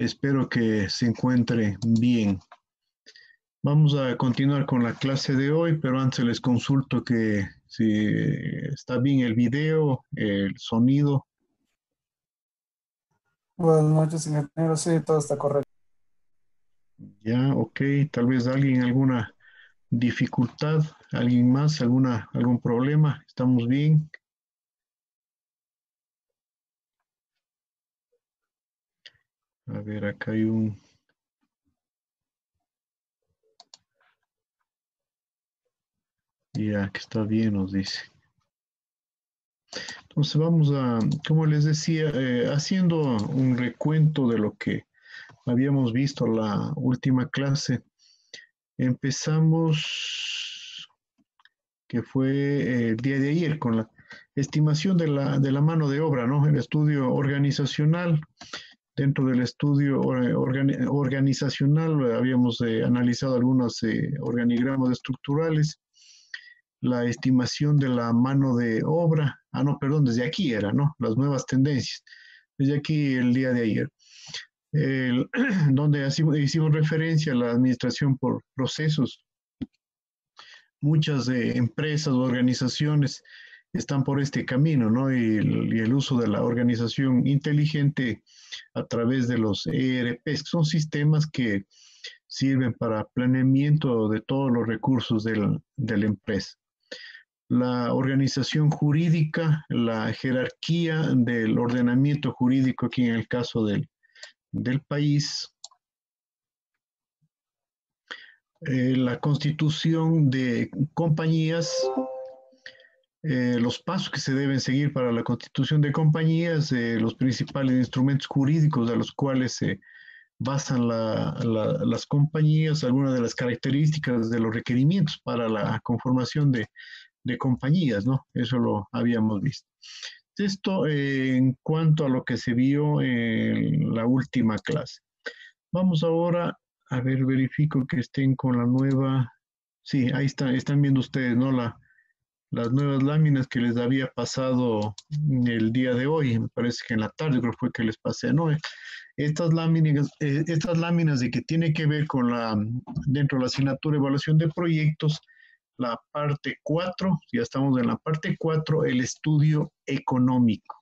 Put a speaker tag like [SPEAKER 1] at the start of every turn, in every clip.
[SPEAKER 1] Espero que se encuentre bien. Vamos a continuar con la clase de hoy, pero antes les consulto que si está bien el video, el sonido.
[SPEAKER 2] Buenas noches, ingeniero. Sí, todo está correcto.
[SPEAKER 1] Ya, ok. Tal vez alguien alguna dificultad, alguien más, algún problema. ¿Estamos bien? A ver, acá hay un... Ya, que está bien, nos dice. Entonces vamos a, como les decía, haciendo un recuento de lo que habíamos visto la última clase. Empezamos, que fue el día de ayer, con la estimación de la mano de obra, ¿no? El estudio organizacional. Dentro del estudio organizacional habíamos analizado algunos organigramas estructurales, la estimación de la mano de obra. Ah, no, perdón, desde aquí era, ¿no? Las nuevas tendencias. Desde aquí el día de ayer. El, donde hicimos referencia a la administración por procesos. Muchas empresas o organizaciones están por este camino, ¿no? Y el uso de la organización inteligente a través de los ERPs, que son sistemas que sirven para planeamiento de todos los recursos de la empresa. La organización jurídica, la jerarquía del ordenamiento jurídico aquí en el caso del país, la constitución de compañías, los pasos que se deben seguir para la constitución de compañías, los principales instrumentos jurídicos a los cuales se basan las compañías, algunas de las características de los requerimientos para la conformación de compañías, ¿no? Eso lo habíamos visto. Esto en cuanto a lo que se vio en la última clase. Vamos ahora a ver, verifico que estén con la nueva. Sí, ahí está, están viendo ustedes, ¿no? Las nuevas láminas que les había pasado el día de hoy, me parece que en la tarde creo que fue que les pasé, ¿no? Estas láminas de que tiene que ver con dentro de la asignatura de evaluación de proyectos, la parte 4, ya estamos en la parte 4, el estudio económico.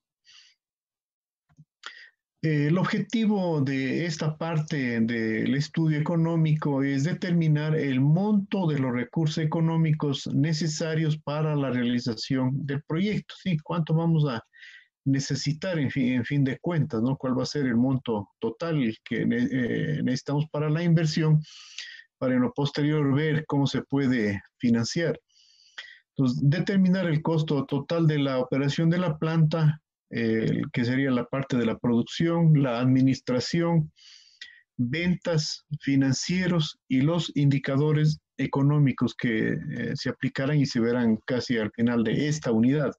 [SPEAKER 1] El objetivo de esta parte del estudio económico es determinar el monto de los recursos económicos necesarios para la realización del proyecto. ¿Sí? ¿Cuánto vamos a necesitar en fin de cuentas? ¿No? ¿Cuál va a ser el monto total que necesitamos para la inversión? Para en lo posterior ver cómo se puede financiar. Entonces, determinar el costo total de la operación de la planta, que sería la parte de la producción, la administración, ventas, financieros y los indicadores económicos que se aplicarán y se verán casi al final de esta unidad.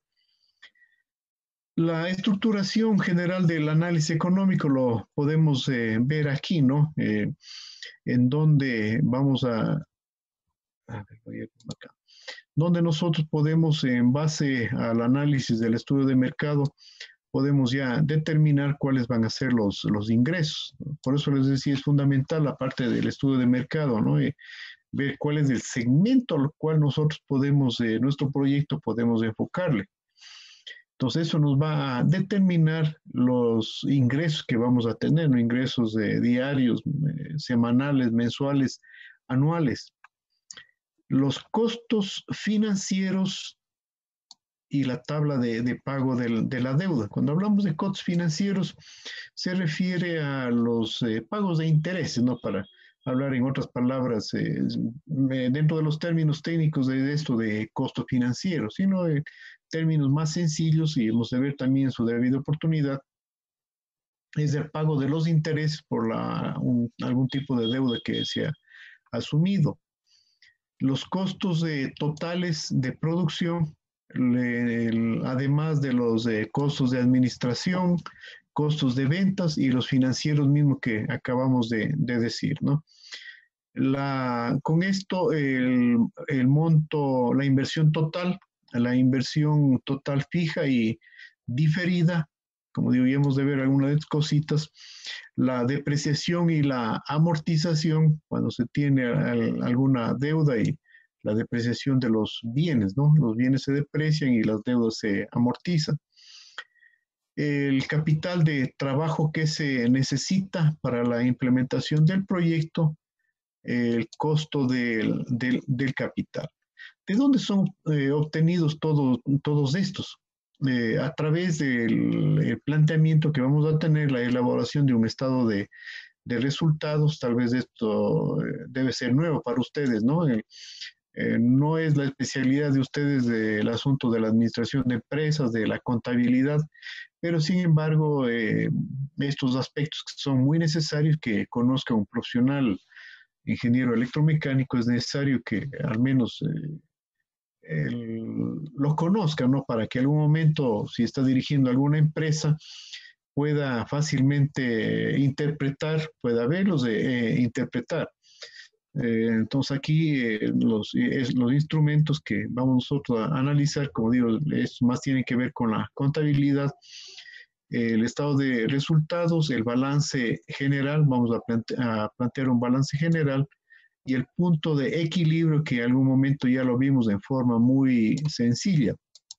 [SPEAKER 1] La estructuración general del análisis económico lo podemos ver aquí, ¿no? En donde vamos a ver, voy a acá, donde nosotros podemos, en base al análisis del estudio de mercado, podemos ya determinar cuáles van a ser los ingresos. Por eso les decía, es fundamental la parte del estudio de mercado, ¿no? Ver cuál es el segmento al cual nosotros podemos, nuestro proyecto podemos enfocarle. Entonces eso nos va a determinar los ingresos que vamos a tener, ¿no? Ingresos diarios, semanales, mensuales, anuales. Los costos financieros y la tabla de pago de la deuda. Cuando hablamos de costos financieros, se refiere a los pagos de intereses, ¿no? Para hablar en otras palabras, dentro de los términos técnicos de esto de costo financiero, sino de términos más sencillos, y hemos de ver también su debida oportunidad, es el pago de los intereses por algún tipo de deuda que se ha asumido. Los costos totales de producción, además de los costos de administración, costos de ventas y los financieros mismos que acabamos de decir, ¿no? Con esto, el monto, la inversión total fija y diferida como digo, ya hemos de ver algunas cositas, la depreciación y la amortización cuando se tiene alguna deuda y la depreciación de los bienes, ¿no? Los bienes se deprecian y las deudas se amortizan. El capital de trabajo que se necesita para la implementación del proyecto, el costo del capital. ¿De dónde son obtenidos todos estos? A través del planteamiento que vamos a tener, la elaboración de un estado de resultados. Tal vez esto debe ser nuevo para ustedes, ¿no? No es la especialidad de ustedes del asunto de la administración de empresas, de la contabilidad, pero sin embargo, estos aspectos son muy necesarios que conozca un profesional ingeniero electromecánico. Es necesario que al menos lo conozca, ¿no? Para que en algún momento, si está dirigiendo alguna empresa, pueda fácilmente interpretar, pueda verlos de interpretar. Entonces aquí los instrumentos que vamos nosotros a analizar, como digo, es más tienen que ver con la contabilidad, el estado de resultados, el balance general. Vamos a plantear un balance general y el punto de equilibrio, que en algún momento ya lo vimos en forma muy sencilla,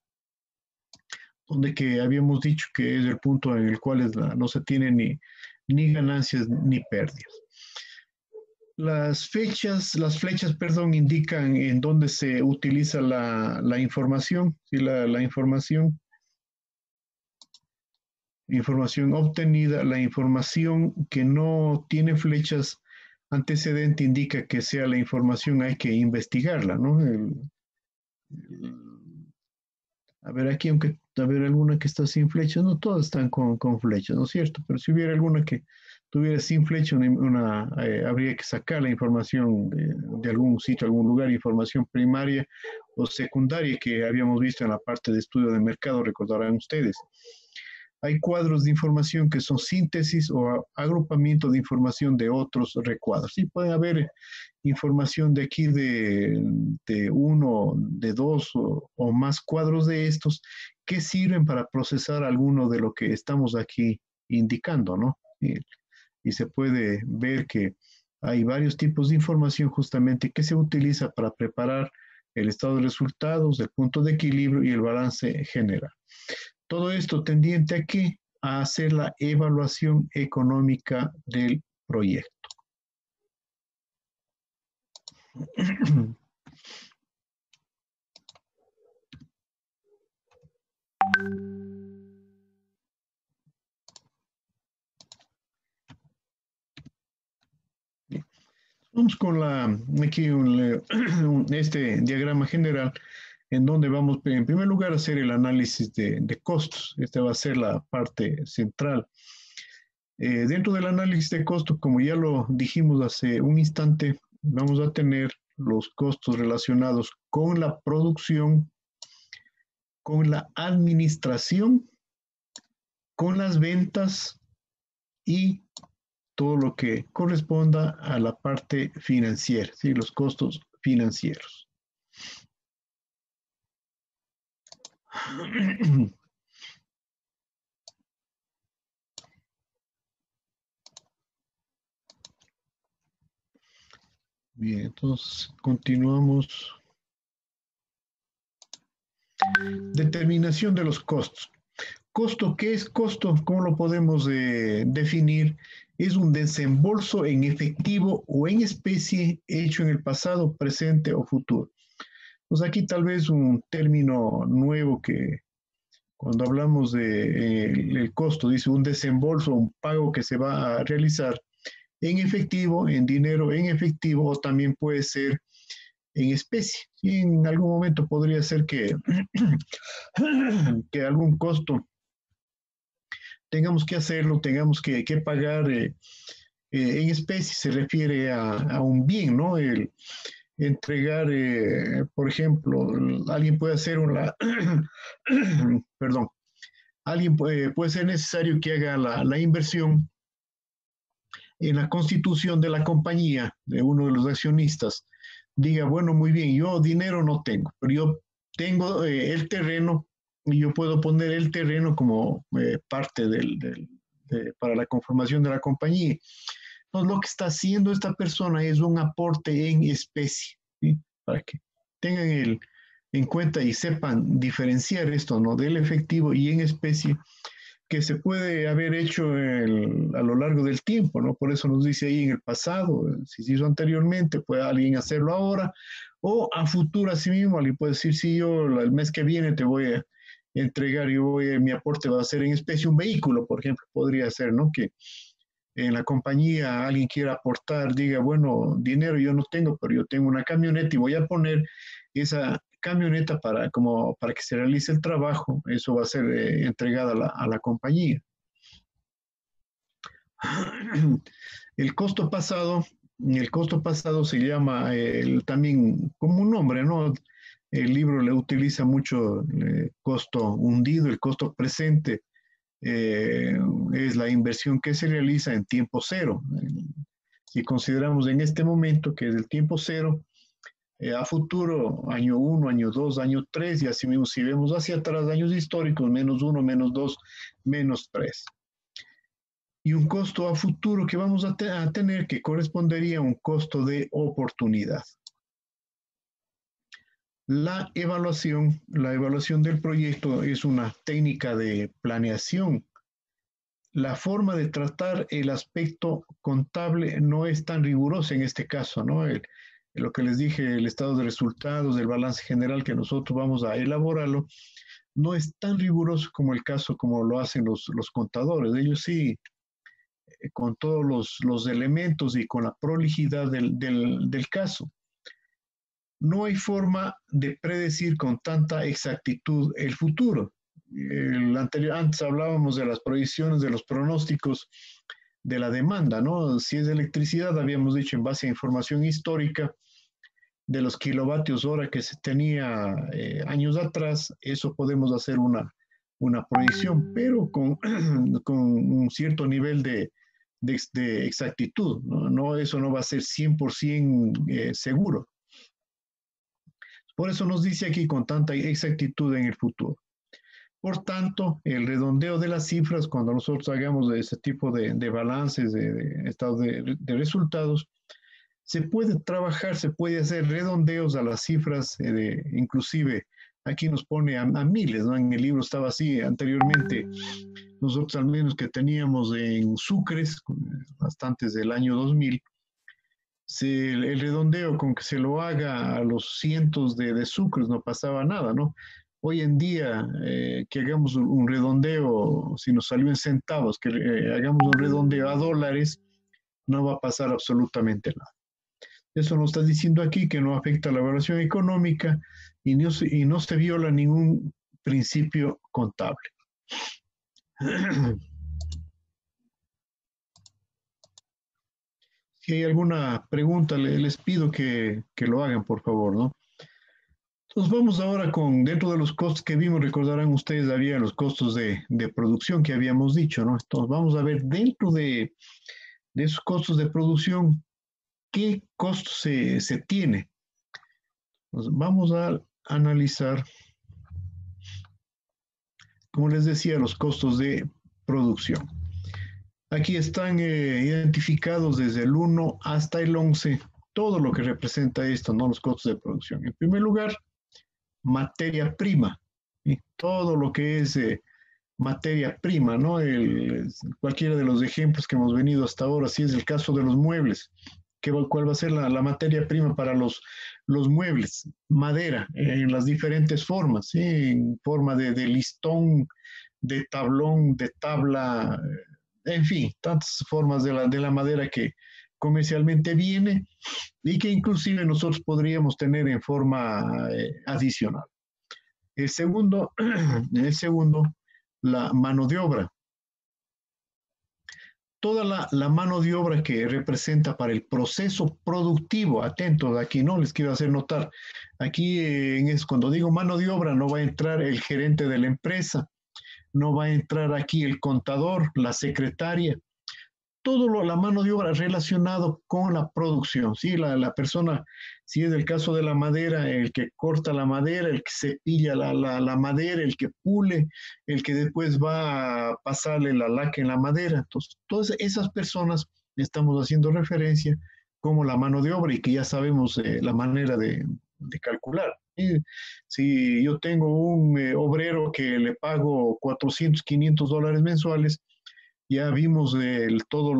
[SPEAKER 1] donde que habíamos dicho que es el punto en el cual no se tiene ni ganancias ni pérdidas. Las flechas, perdón, indican en dónde se utiliza la información, ¿sí? La información obtenida. La información que no tiene flechas antecedente indica que sea la información, hay que investigarla, ¿no? A ver, aquí, aunque a ver alguna que está sin flechas, no todas están con flechas, ¿no es cierto? Pero si hubiera alguna que tuviera sin flecha, habría que sacar la información de algún sitio, algún lugar, información primaria o secundaria que habíamos visto en la parte de estudio de mercado, recordarán ustedes. Hay cuadros de información que son síntesis o agrupamiento de información de otros recuadros. Sí, puede haber información de aquí de uno, de dos o más cuadros de estos que sirven para procesar alguno de lo que estamos aquí indicando, ¿no? Y se puede ver que hay varios tipos de información justamente que se utiliza para preparar el estado de resultados, el punto de equilibrio y el balance general. Todo esto tendiente a qué? A hacer la evaluación económica del proyecto. Vamos con aquí este diagrama general en donde vamos en primer lugar a hacer el análisis de costos. Esta va a ser la parte central. Dentro del análisis de costos, como ya lo dijimos hace un instante, vamos a tener los costos relacionados con la producción, con la administración, con las ventas y todo lo que corresponda a la parte financiera, ¿sí? Los costos financieros. Bien, entonces continuamos. Determinación de los costos. ¿Costo qué es costo? ¿Cómo lo podemos definir? Es un desembolso en efectivo o en especie hecho en el pasado, presente o futuro. Pues aquí tal vez un término nuevo que cuando hablamos de el costo, dice un desembolso, un pago que se va a realizar en efectivo, en dinero en efectivo, o también puede ser en especie. Y en algún momento podría ser que, que algún costo tengamos que hacerlo, tengamos que pagar en especie, se refiere a un bien, ¿no? El entregar, por ejemplo, alguien puede hacer perdón, alguien puede ser necesario que haga la inversión en la constitución de la compañía, de uno de los accionistas, diga, bueno, muy bien, yo dinero no tengo, pero yo tengo el terreno y yo puedo poner el terreno como parte para la conformación de la compañía. Entonces, lo que está haciendo esta persona es un aporte en especie, ¿sí? Para que tengan en cuenta y sepan diferenciar esto, ¿no? Del efectivo y en especie que se puede haber hecho a lo largo del tiempo, ¿no? Por eso nos dice ahí en el pasado, si se hizo anteriormente, puede alguien hacerlo ahora, o a futuro así mismo, alguien puede decir, si yo el mes que viene te voy a entregar, mi aporte va a ser en especie un vehículo, por ejemplo, podría ser, ¿no? Que en la compañía alguien quiera aportar, diga, bueno, dinero yo no tengo, pero yo tengo una camioneta y voy a poner esa camioneta para que se realice el trabajo, eso va a ser entregada a la compañía. El costo pasado, el costo pasado se llama también como un nombre, ¿no? El libro le utiliza mucho costo hundido, el costo presente eh, es la inversión que se realiza en tiempo cero. Si consideramos en este momento que es el tiempo cero, a futuro, año 1, año 2, año 3, y así mismo si vemos hacia atrás, años históricos, -1, -2, -3. Y un costo a futuro que vamos a tener que correspondería a un costo de oportunidad. La evaluación del proyecto es una técnica de planeación. La forma de tratar el aspecto contable no es tan rigurosa en este caso, ¿no? Lo que les dije, el estado de resultados, del balance general que nosotros vamos a elaborarlo, no es tan riguroso como el caso como lo hacen los contadores. Ellos sí, con todos los elementos y con la prolijidad del caso. No hay forma de predecir con tanta exactitud el futuro. Antes hablábamos de las proyecciones, de los pronósticos de la demanda, ¿no? Si es de electricidad, habíamos dicho en base a información histórica de los kilovatios hora que se tenía años atrás, eso podemos hacer una proyección, pero con un cierto nivel de exactitud, ¿no? No, eso no va a ser 100% seguro. Por eso nos dice aquí con tanta exactitud en el futuro. Por tanto, el redondeo de las cifras, cuando nosotros hagamos ese tipo de balances, de estado de resultados, se puede trabajar, se puede hacer redondeos a las cifras, inclusive aquí nos pone a miles, ¿no? En el libro estaba así anteriormente, nosotros al menos que teníamos en sucres, bastantes del año 2000, el redondeo con que se lo haga a los cientos de sucres no pasaba nada, ¿no? Hoy en día, que hagamos un redondeo, si nos salió en centavos, que hagamos un redondeo a dólares, no va a pasar absolutamente nada. Eso nos está diciendo aquí que no afecta a la evaluación económica y no se viola ningún principio contable. Si hay alguna pregunta, les pido que lo hagan, por favor, ¿no? Entonces vamos ahora dentro de los costos que vimos, recordarán ustedes, había los costos de producción que habíamos dicho, ¿no? Entonces vamos a ver dentro de esos costos de producción, ¿qué costos se tiene? Entonces vamos a analizar, como les decía, los costos de producción. Aquí están identificados desde el 1 hasta el 11, todo lo que representa esto, ¿no? Los costos de producción. En primer lugar, materia prima, ¿sí? Todo lo que es materia prima, ¿no? Cualquiera de los ejemplos que hemos venido hasta ahora, si es el caso de los muebles, ¿cuál va a ser la materia prima para los muebles? Madera, en las diferentes formas, ¿sí? En forma de listón, de tablón, de tabla, en fin, tantas formas de la madera que comercialmente viene y que inclusive nosotros podríamos tener en forma adicional. El segundo, la mano de obra. Toda la mano de obra que representa para el proceso productivo, atentos aquí, no les quiero hacer notar, aquí cuando digo mano de obra no va a entrar el gerente de la empresa, no va a entrar aquí el contador, la secretaria, la mano de obra relacionado con la producción, ¿sí? La persona, si es el caso de la madera, el que corta la madera, el que cepilla la madera, el que pule, el que después va a pasarle la laca en la madera. Entonces, todas esas personas estamos haciendo referencia como la mano de obra y que ya sabemos la manera de calcular. ¿Sí? Si yo tengo un obrero que le pago 400, $500 mensuales, ya vimos todos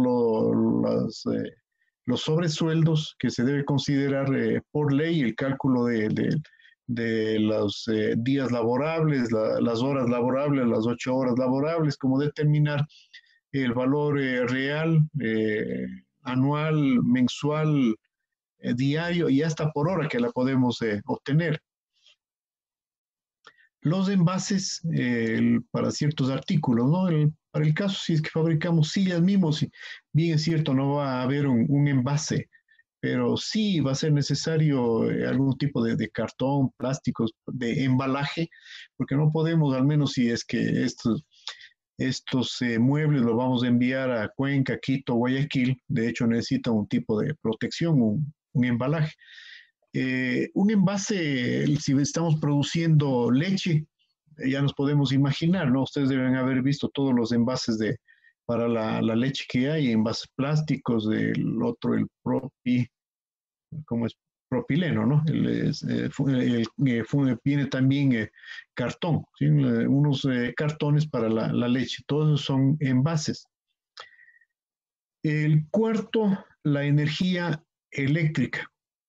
[SPEAKER 1] los sobresueldos que se debe considerar por ley, el cálculo de los días laborables, las horas laborables, las 8 horas laborables, cómo determinar el valor real, anual, mensual, diario y hasta por hora que la podemos obtener. Los envases para ciertos artículos, ¿no? Para el caso, si es que fabricamos sillas mismos, si bien es cierto, no va a haber un envase, pero sí va a ser necesario algún tipo de cartón, plásticos, de embalaje, porque no podemos, al menos si es que estos muebles los vamos a enviar a Cuenca, Quito, Guayaquil, de hecho necesita un tipo de protección, un embalaje. Un envase, si estamos produciendo leche, ya nos podemos imaginar, ¿no? Ustedes deben haber visto todos los envases para la leche que hay, envases plásticos, el otro, el ¿cómo es? Propileno, ¿no? Viene también cartón, ¿sí? Unos cartones para la leche, todos son envases. El cuarto, la energía eléctrica.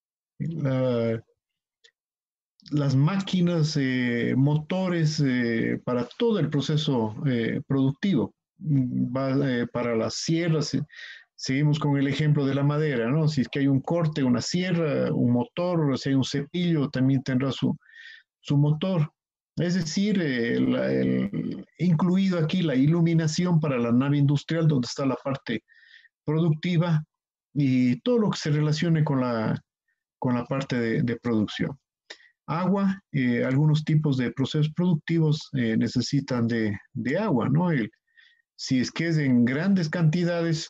[SPEAKER 1] Las máquinas, motores para todo el proceso productivo. Para las sierras, seguimos con el ejemplo de la madera, ¿no? Si es que hay un corte, una sierra, un motor, si hay un cepillo, también tendrá su motor. Es decir, incluido aquí la iluminación para la nave industrial, donde está la parte productiva y todo lo que se relacione con la parte de producción. Agua, algunos tipos de procesos productivos necesitan de agua, ¿no? Si es que es en grandes cantidades,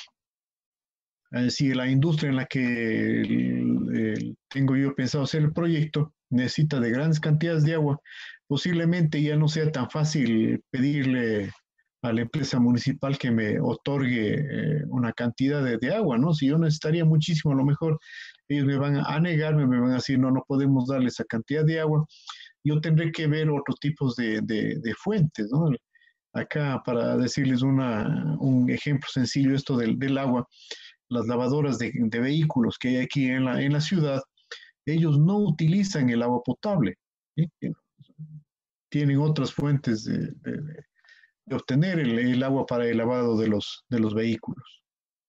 [SPEAKER 1] si la industria en la que tengo yo pensado hacer el proyecto necesita de grandes cantidades de agua, posiblemente ya no sea tan fácil pedirle a la empresa municipal que me otorgue una cantidad de agua, ¿no? Si yo necesitaría muchísimo, a lo mejor ellos me van a negarme, me van a decir, no, no podemos darle esa cantidad de agua. Yo tendré que ver otros tipos de fuentes, ¿no? Acá, para decirles un ejemplo sencillo, esto del agua, las lavadoras de vehículos que hay aquí en la ciudad, ellos no utilizan el agua potable, ¿sí? Tienen otras fuentes de obtener el agua para el lavado de los vehículos.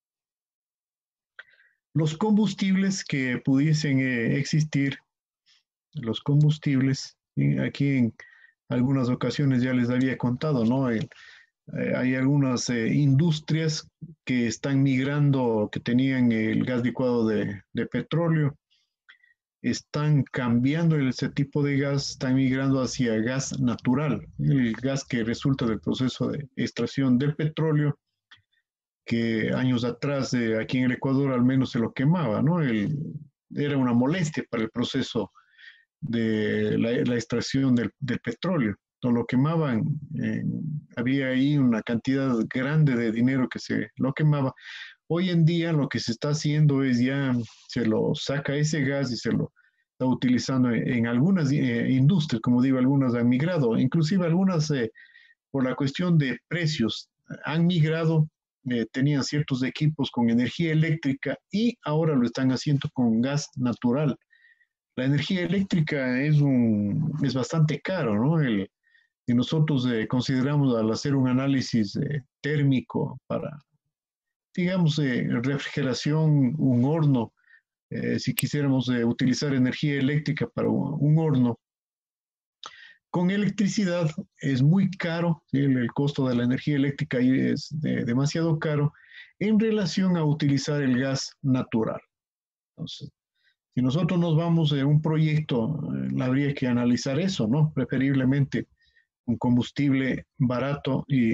[SPEAKER 1] Los combustibles que pudiesen existir, los combustibles, ¿sí? Aquí en algunas ocasiones ya les había contado, ¿no? Hay algunas industrias que están migrando, que tenían el gas licuado de petróleo, están cambiando ese tipo de gas, están migrando hacia gas natural, el gas que resulta del proceso de extracción del petróleo, que años atrás aquí en el Ecuador al menos se lo quemaba, ¿no? Era una molestia para el proceso de la extracción del petróleo. No lo quemaban, había ahí una cantidad grande de dinero que se lo quemaba. Hoy en día lo que se está haciendo es ya se lo saca ese gas y se lo está utilizando en algunas industrias, como digo, algunas han migrado, inclusive algunas por la cuestión de precios han migrado, tenían ciertos equipos con energía eléctrica y ahora lo están haciendo con gas natural. La energía eléctrica es bastante caro, ¿no? Y nosotros consideramos al hacer un análisis térmico para, digamos, refrigeración, un horno, si quisiéramos utilizar energía eléctrica para un horno, con electricidad es muy caro, ¿sí? El costo de la energía eléctrica es demasiado caro en relación a utilizar el gas natural. Entonces, si nosotros nos vamos a un proyecto, habría que analizar eso, ¿no? Preferiblemente un combustible barato y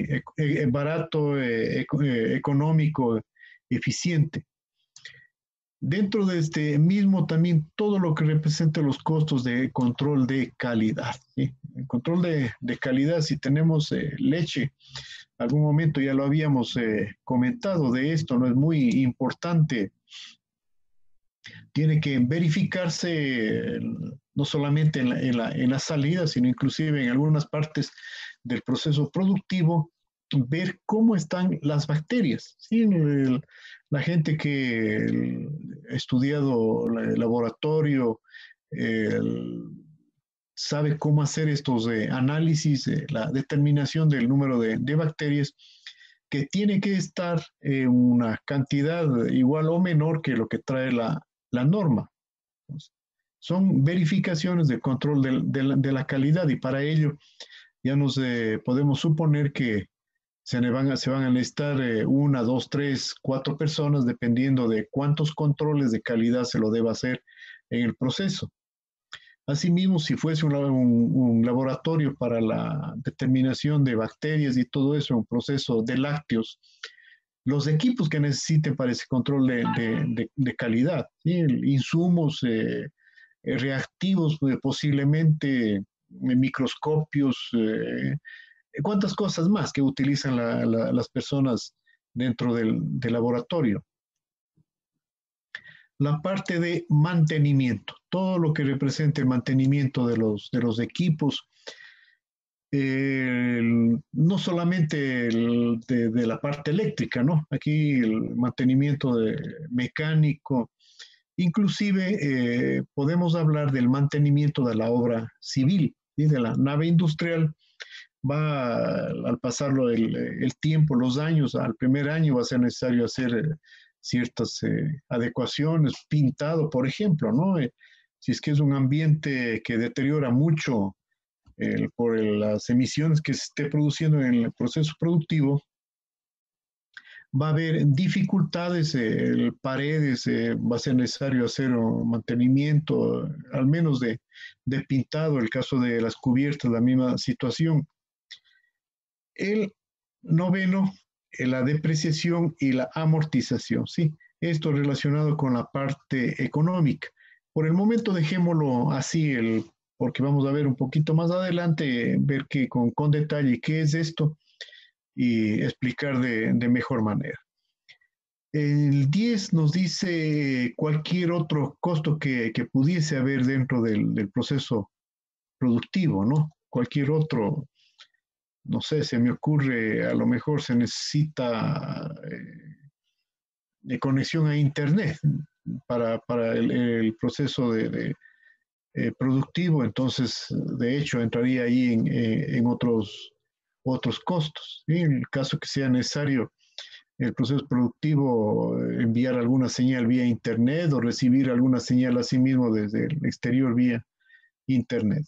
[SPEAKER 1] económico, eficiente. Dentro de este mismo también todo lo que representa los costos de control de calidad. ¿Sí? El control de calidad, si tenemos leche, algún momento ya lo habíamos comentado de esto, no es muy importante. Tiene que verificarse no solamente en la salida, sino inclusive en algunas partes del proceso productivo, ver cómo están las bacterias. ¿Sí? La gente que ha estudiado el laboratorio sabe cómo hacer estos análisis, la determinación del número de bacterias, que tiene que estar en una cantidad igual o menor que lo que trae la norma. Entonces, son verificaciones de control de la calidad y para ello ya nos podemos suponer que se van a necesitar una, dos, tres, cuatro personas dependiendo de cuántos controles de calidad se lo deba hacer en el proceso. Asimismo, si fuese un laboratorio para la determinación de bacterias y todo eso, un proceso de lácteos, los equipos que necesiten para ese control de calidad, ¿sí? Insumos, reactivos, posiblemente microscopios, cuántas cosas más que utilizan las personas dentro del laboratorio. La parte de mantenimiento, todo lo que represente el mantenimiento de los equipos, no solamente de la parte eléctrica, ¿no? Aquí el mantenimiento mecánico, inclusive podemos hablar del mantenimiento de la obra civil, ¿sí? De la nave industrial. Va al pasarlo el tiempo, los años, al primer año va a ser necesario hacer ciertas adecuaciones, pintado, por ejemplo, ¿no? Si es que es un ambiente que deteriora mucho por las emisiones que se esté produciendo en el proceso productivo, va a haber dificultades, paredes, va a ser necesario hacer un mantenimiento, al menos de pintado, el caso de las cubiertas, la misma situación. El noveno, la depreciación y la amortización, ¿sí? Esto relacionado con la parte económica. Por el momento dejémoslo así, porque vamos a ver un poquito más adelante, ver con detalle qué es esto y explicar de mejor manera. El 10 nos dice cualquier otro costo que pudiese haber dentro del proceso productivo, ¿no? Cualquier otro, no sé, se me ocurre, a lo mejor se necesita de conexión a Internet para el proceso productivo, entonces, de hecho, entraría ahí en otros costos. ¿Sí? En el caso que sea necesario el proceso productivo, enviar alguna señal vía Internet o recibir alguna señal a sí mismo desde el exterior vía Internet.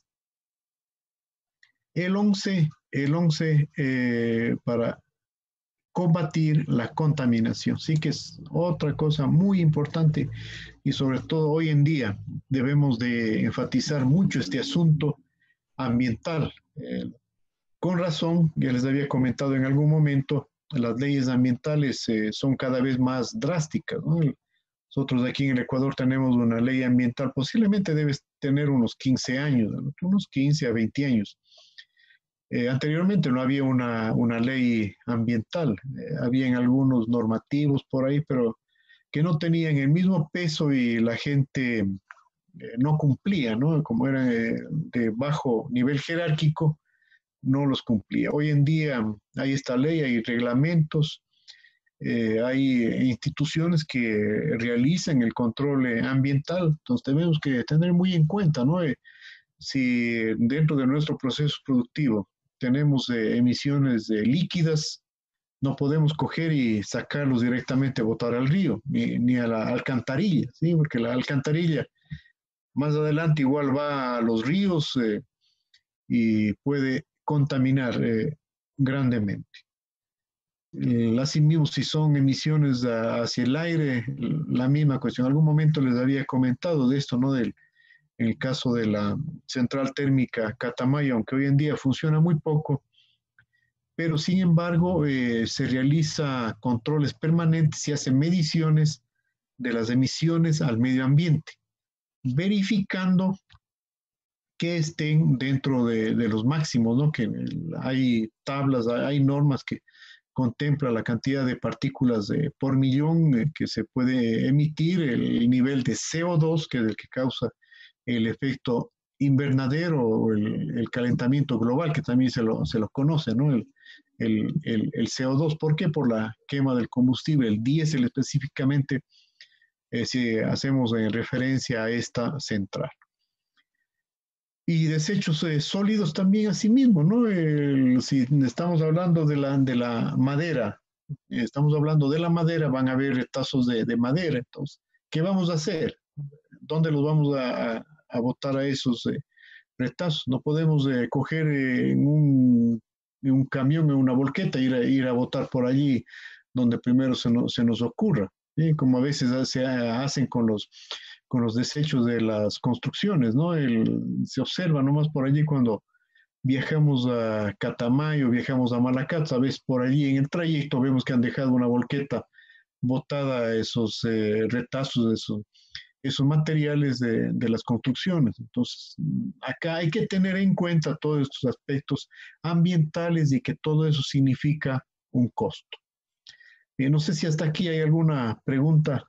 [SPEAKER 1] El 11 para combatir la contaminación. Sí que es otra cosa muy importante y sobre todo hoy en día debemos de enfatizar mucho este asunto ambiental. Con razón, ya les había comentado en algún momento, las leyes ambientales son cada vez más drásticas, ¿no? Nosotros aquí en el Ecuador tenemos una ley ambiental, posiblemente debe tener unos 15 años, ¿no? Unos 15 a 20 años. Anteriormente no había una ley ambiental, habían algunos normativos por ahí, pero que no tenían el mismo peso y la gente no cumplía, ¿no? Como eran de bajo nivel jerárquico, no los cumplía. Hoy en día hay esta ley, hay reglamentos, hay instituciones que realizan el control ambiental, entonces tenemos que tener muy en cuenta, ¿no? Si dentro de nuestro proceso productivo tenemos emisiones líquidas, no podemos coger y sacarlos directamente a botar al río, ni a la alcantarilla, ¿sí? Porque la alcantarilla más adelante igual va a los ríos y puede contaminar grandemente. Asimismo, si son emisiones hacia el aire, la misma cuestión. En algún momento les había comentado de esto, ¿no? Del en el caso de la central térmica Catamayo, aunque hoy en día funciona muy poco, pero sin embargo se realiza controles permanentes y hace mediciones de las emisiones al medio ambiente, verificando que estén dentro de los máximos, ¿no? Que hay tablas, hay normas que contempla la cantidad de partículas por millón que se puede emitir, el nivel de CO2, que es el que causa el efecto invernadero o el calentamiento global, que también se lo conoce, ¿no? El CO2, ¿por qué? Por la quema del combustible, el diésel específicamente, si hacemos referencia a esta central. Y desechos sólidos también asimismo, ¿no? Si estamos hablando de la madera, estamos hablando de la madera, van a haber retazos de madera, entonces, ¿qué vamos a hacer? ¿Dónde los vamos a botar a esos retazos? No podemos coger en un camión, en una volqueta, ir a botar por allí donde primero se nos ocurra, ¿sí? Como a veces se hacen con los desechos de las construcciones, ¿no? Se observa nomás por allí cuando viajamos a Catamayo, viajamos a Malacate, a veces por allí en el trayecto vemos que han dejado una volqueta botada esos retazos, esos materiales de las construcciones. Entonces, acá hay que tener en cuenta todos estos aspectos ambientales y que todo eso significa un costo. Bien, no sé si hasta aquí hay alguna pregunta.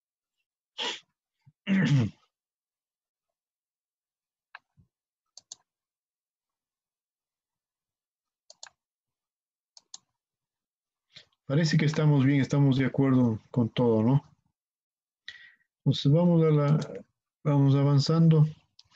[SPEAKER 1] Parece que estamos bien, estamos de acuerdo con todo, ¿no? Entonces vamos avanzando.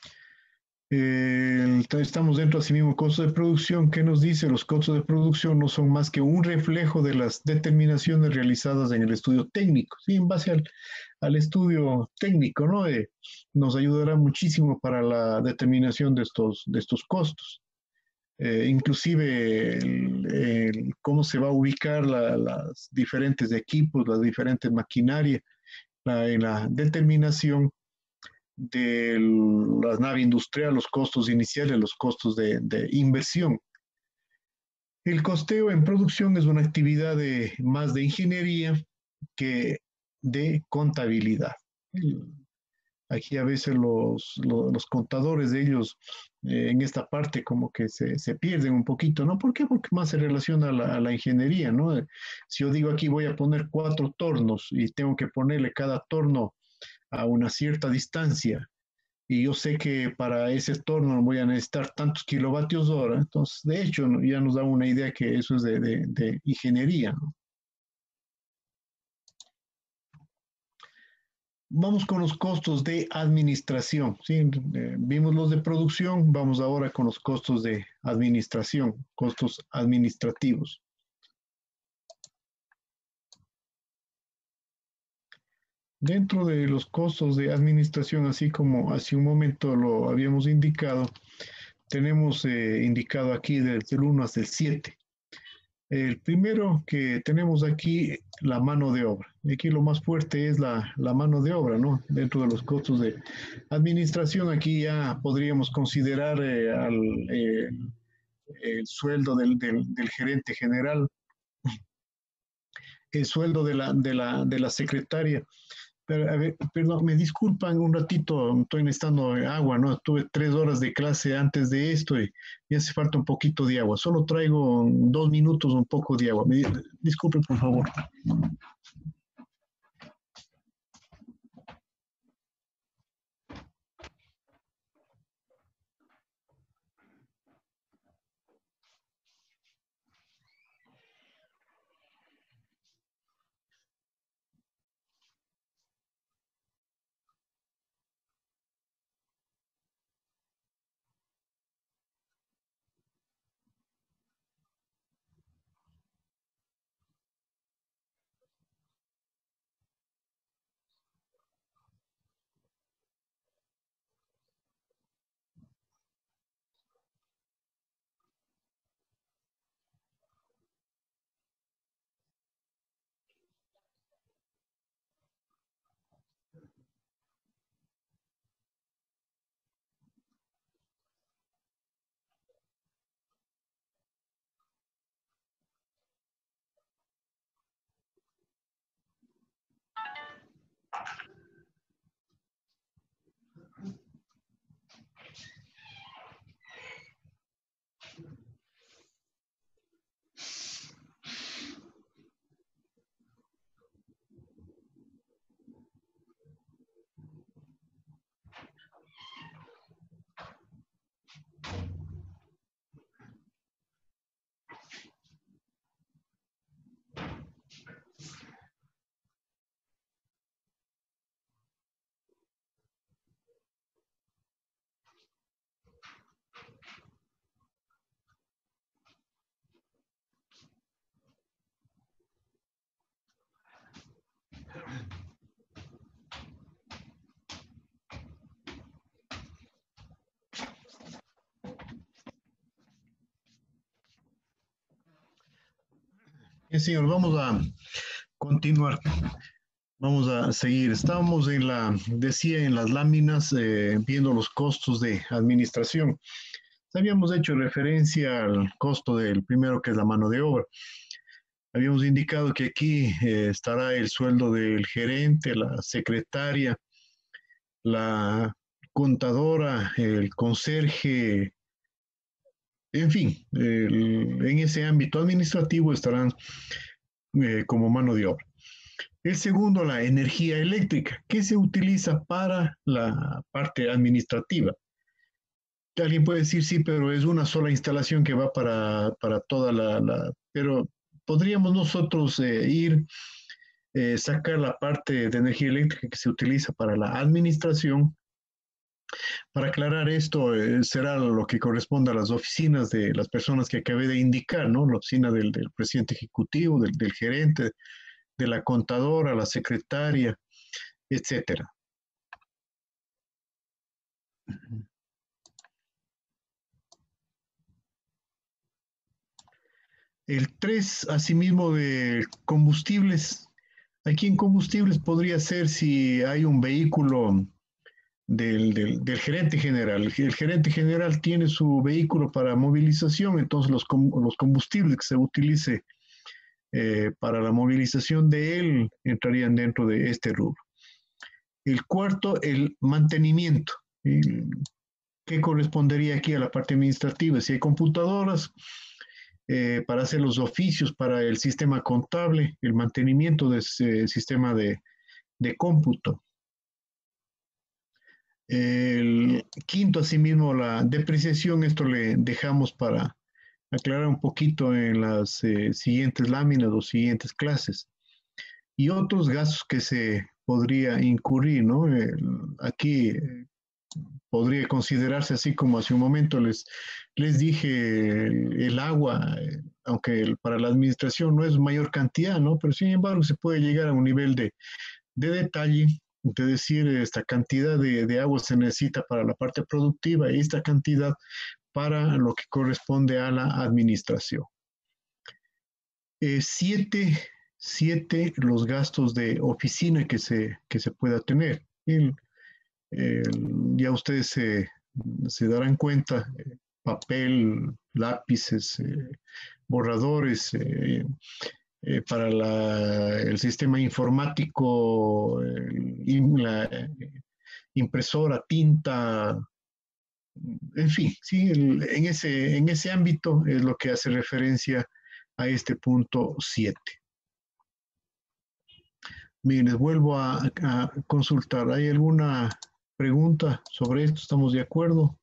[SPEAKER 1] Estamos dentro de sí mismo costo de producción. ¿Qué nos dice? Los costos de producción no son más que un reflejo de las determinaciones realizadas en el estudio técnico. Sí, en base al estudio técnico, ¿no? Nos ayudará muchísimo para la determinación de estos costos. Inclusive cómo se va a ubicar las diferentes equipos, las diferentes maquinarias, en la determinación de la nave industrial, los costos iniciales, los costos de inversión. El costeo en producción es una actividad más de ingeniería que de contabilidad. Aquí a veces los contadores de ellos en esta parte como que se pierden un poquito, ¿no? ¿Por qué? Porque más se relaciona a la ingeniería, ¿no? Si yo digo aquí voy a poner 4 tornos y tengo que ponerle cada torno a una cierta distancia y yo sé que para ese torno voy a necesitar tantos kilovatios hora, entonces de hecho ya nos da una idea que eso es de ingeniería, ¿no? Vamos con los costos de administración, ¿sí? Vimos los de producción, vamos ahora con los costos de administración, costos administrativos. Dentro de los costos de administración, así como hace un momento lo habíamos indicado, tenemos indicado aquí desde el 1 hasta el 7. El primero que tenemos aquí, la mano de obra. Y aquí lo más fuerte es la mano de obra, ¿no? Dentro de los costos de administración, aquí ya podríamos considerar el sueldo del gerente general, el sueldo de la secretaria. Pero, a ver, perdón, me disculpan un ratito, estoy necesitando agua, ¿no? Tuve 3 horas de clase antes de esto y me hace falta un poquito de agua. Solo traigo 2 minutos un poco de agua. Disculpen, por favor. Bien, señor, vamos a continuar. Vamos a seguir. Estábamos decía, en las láminas, viendo los costos de administración. Habíamos hecho referencia al costo del primero, que es la mano de obra. Habíamos indicado que aquí estará el sueldo del gerente, la secretaria, la contadora, el conserje, en fin, en ese ámbito administrativo estarán como mano de obra. El segundo, la energía eléctrica, que se utiliza para la parte administrativa. Alguien puede decir, sí, pero es una sola instalación que va para toda Pero podríamos nosotros sacar la parte de energía eléctrica que se utiliza para la administración. Para aclarar esto, será lo que corresponde a las oficinas de las personas que acabé de indicar, ¿no? La oficina del presidente ejecutivo, del gerente, de la contadora, la secretaria, etcétera. El 3, asimismo, de combustibles. Aquí en combustibles podría ser si hay un vehículo del gerente general. El gerente general tiene su vehículo para movilización, entonces los combustibles que se utilice para la movilización de él entrarían dentro de este rubro. El cuarto, el mantenimiento. ¿Qué correspondería aquí a la parte administrativa? Si hay computadoras, para hacer los oficios para el sistema contable, el mantenimiento de ese sistema de cómputo. El quinto, asimismo, la depreciación, esto le dejamos para aclarar un poquito en las siguientes láminas o siguientes clases. Y otros gastos que se podría incurrir, ¿no? Aquí podría considerarse así como hace un momento les dije, el agua, aunque para la administración no es mayor cantidad, ¿no? Pero sin embargo se puede llegar a un nivel de detalle, de decir, esta cantidad de agua se necesita para la parte productiva y esta cantidad para lo que corresponde a la administración. Siete, los gastos de oficina que se pueda tener. Ya ustedes se darán cuenta, papel, lápices, borradores, para el sistema informático, la impresora, tinta, en fin, ¿sí? En ese ámbito es lo que hace referencia a este punto 7. Bien, les vuelvo a consultar. ¿Hay alguna pregunta sobre esto? ¿Estamos de acuerdo?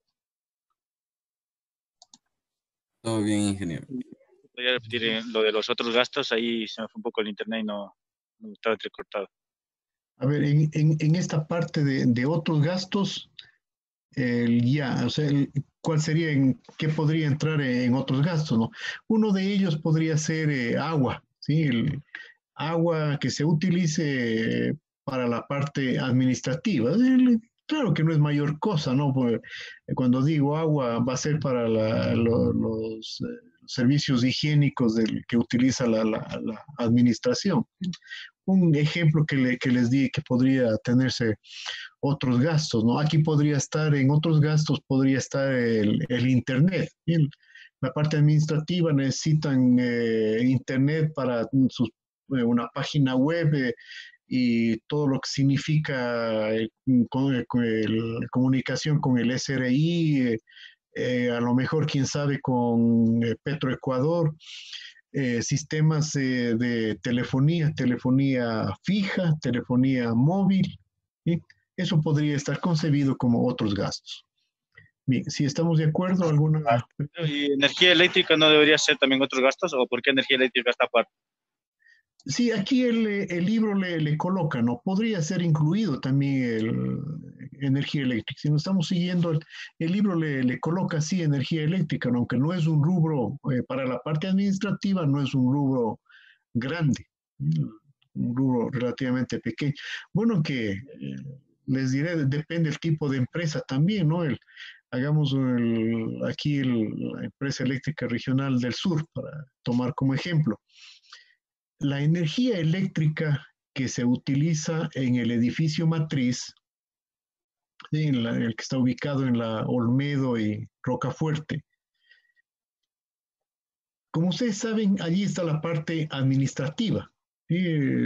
[SPEAKER 3] Todo bien, ingeniero.
[SPEAKER 4] Voy a repetir lo de los otros gastos, ahí se me fue un poco el internet y no estaba entrecortado.
[SPEAKER 1] A ver, en esta parte de otros gastos, o sea, ¿cuál sería, qué podría entrar en otros gastos, ¿no? Uno de ellos podría ser agua, ¿sí? El agua que se utilice para la parte administrativa. Claro que no es mayor cosa, ¿no? Porque cuando digo agua, va a ser para los servicios higiénicos que utiliza la administración. Un ejemplo que les di que podría tenerse otros gastos, ¿no? Aquí podría estar, en otros gastos podría estar el Internet. La parte administrativa necesitan Internet para una página web, y todo lo que significa comunicación con el SRI, a lo mejor, quién sabe, con Petroecuador, sistemas de telefonía fija, telefonía móvil, ¿sí? Eso podría estar concebido como otros gastos. Bien, si estamos de acuerdo, ¿alguna?
[SPEAKER 4] ¿Y energía eléctrica no debería ser también otros gastos? ¿O por qué energía eléctrica está aparte?
[SPEAKER 1] Sí, aquí el libro le coloca, ¿no? Podría ser incluido también energía eléctrica. Si no estamos siguiendo, el libro le coloca así energía eléctrica, ¿no? Aunque no es un rubro, para la parte administrativa, no es un rubro grande, un rubro relativamente pequeño. Bueno, que les diré, depende del tipo de empresa también, ¿no? Hagamos aquí la empresa eléctrica regional del sur, para tomar como ejemplo. la energía eléctrica que se utiliza en el edificio matriz, el que está ubicado en la Olmedo y Rocafuerte. Como ustedes saben, allí está la parte administrativa, ¿sí?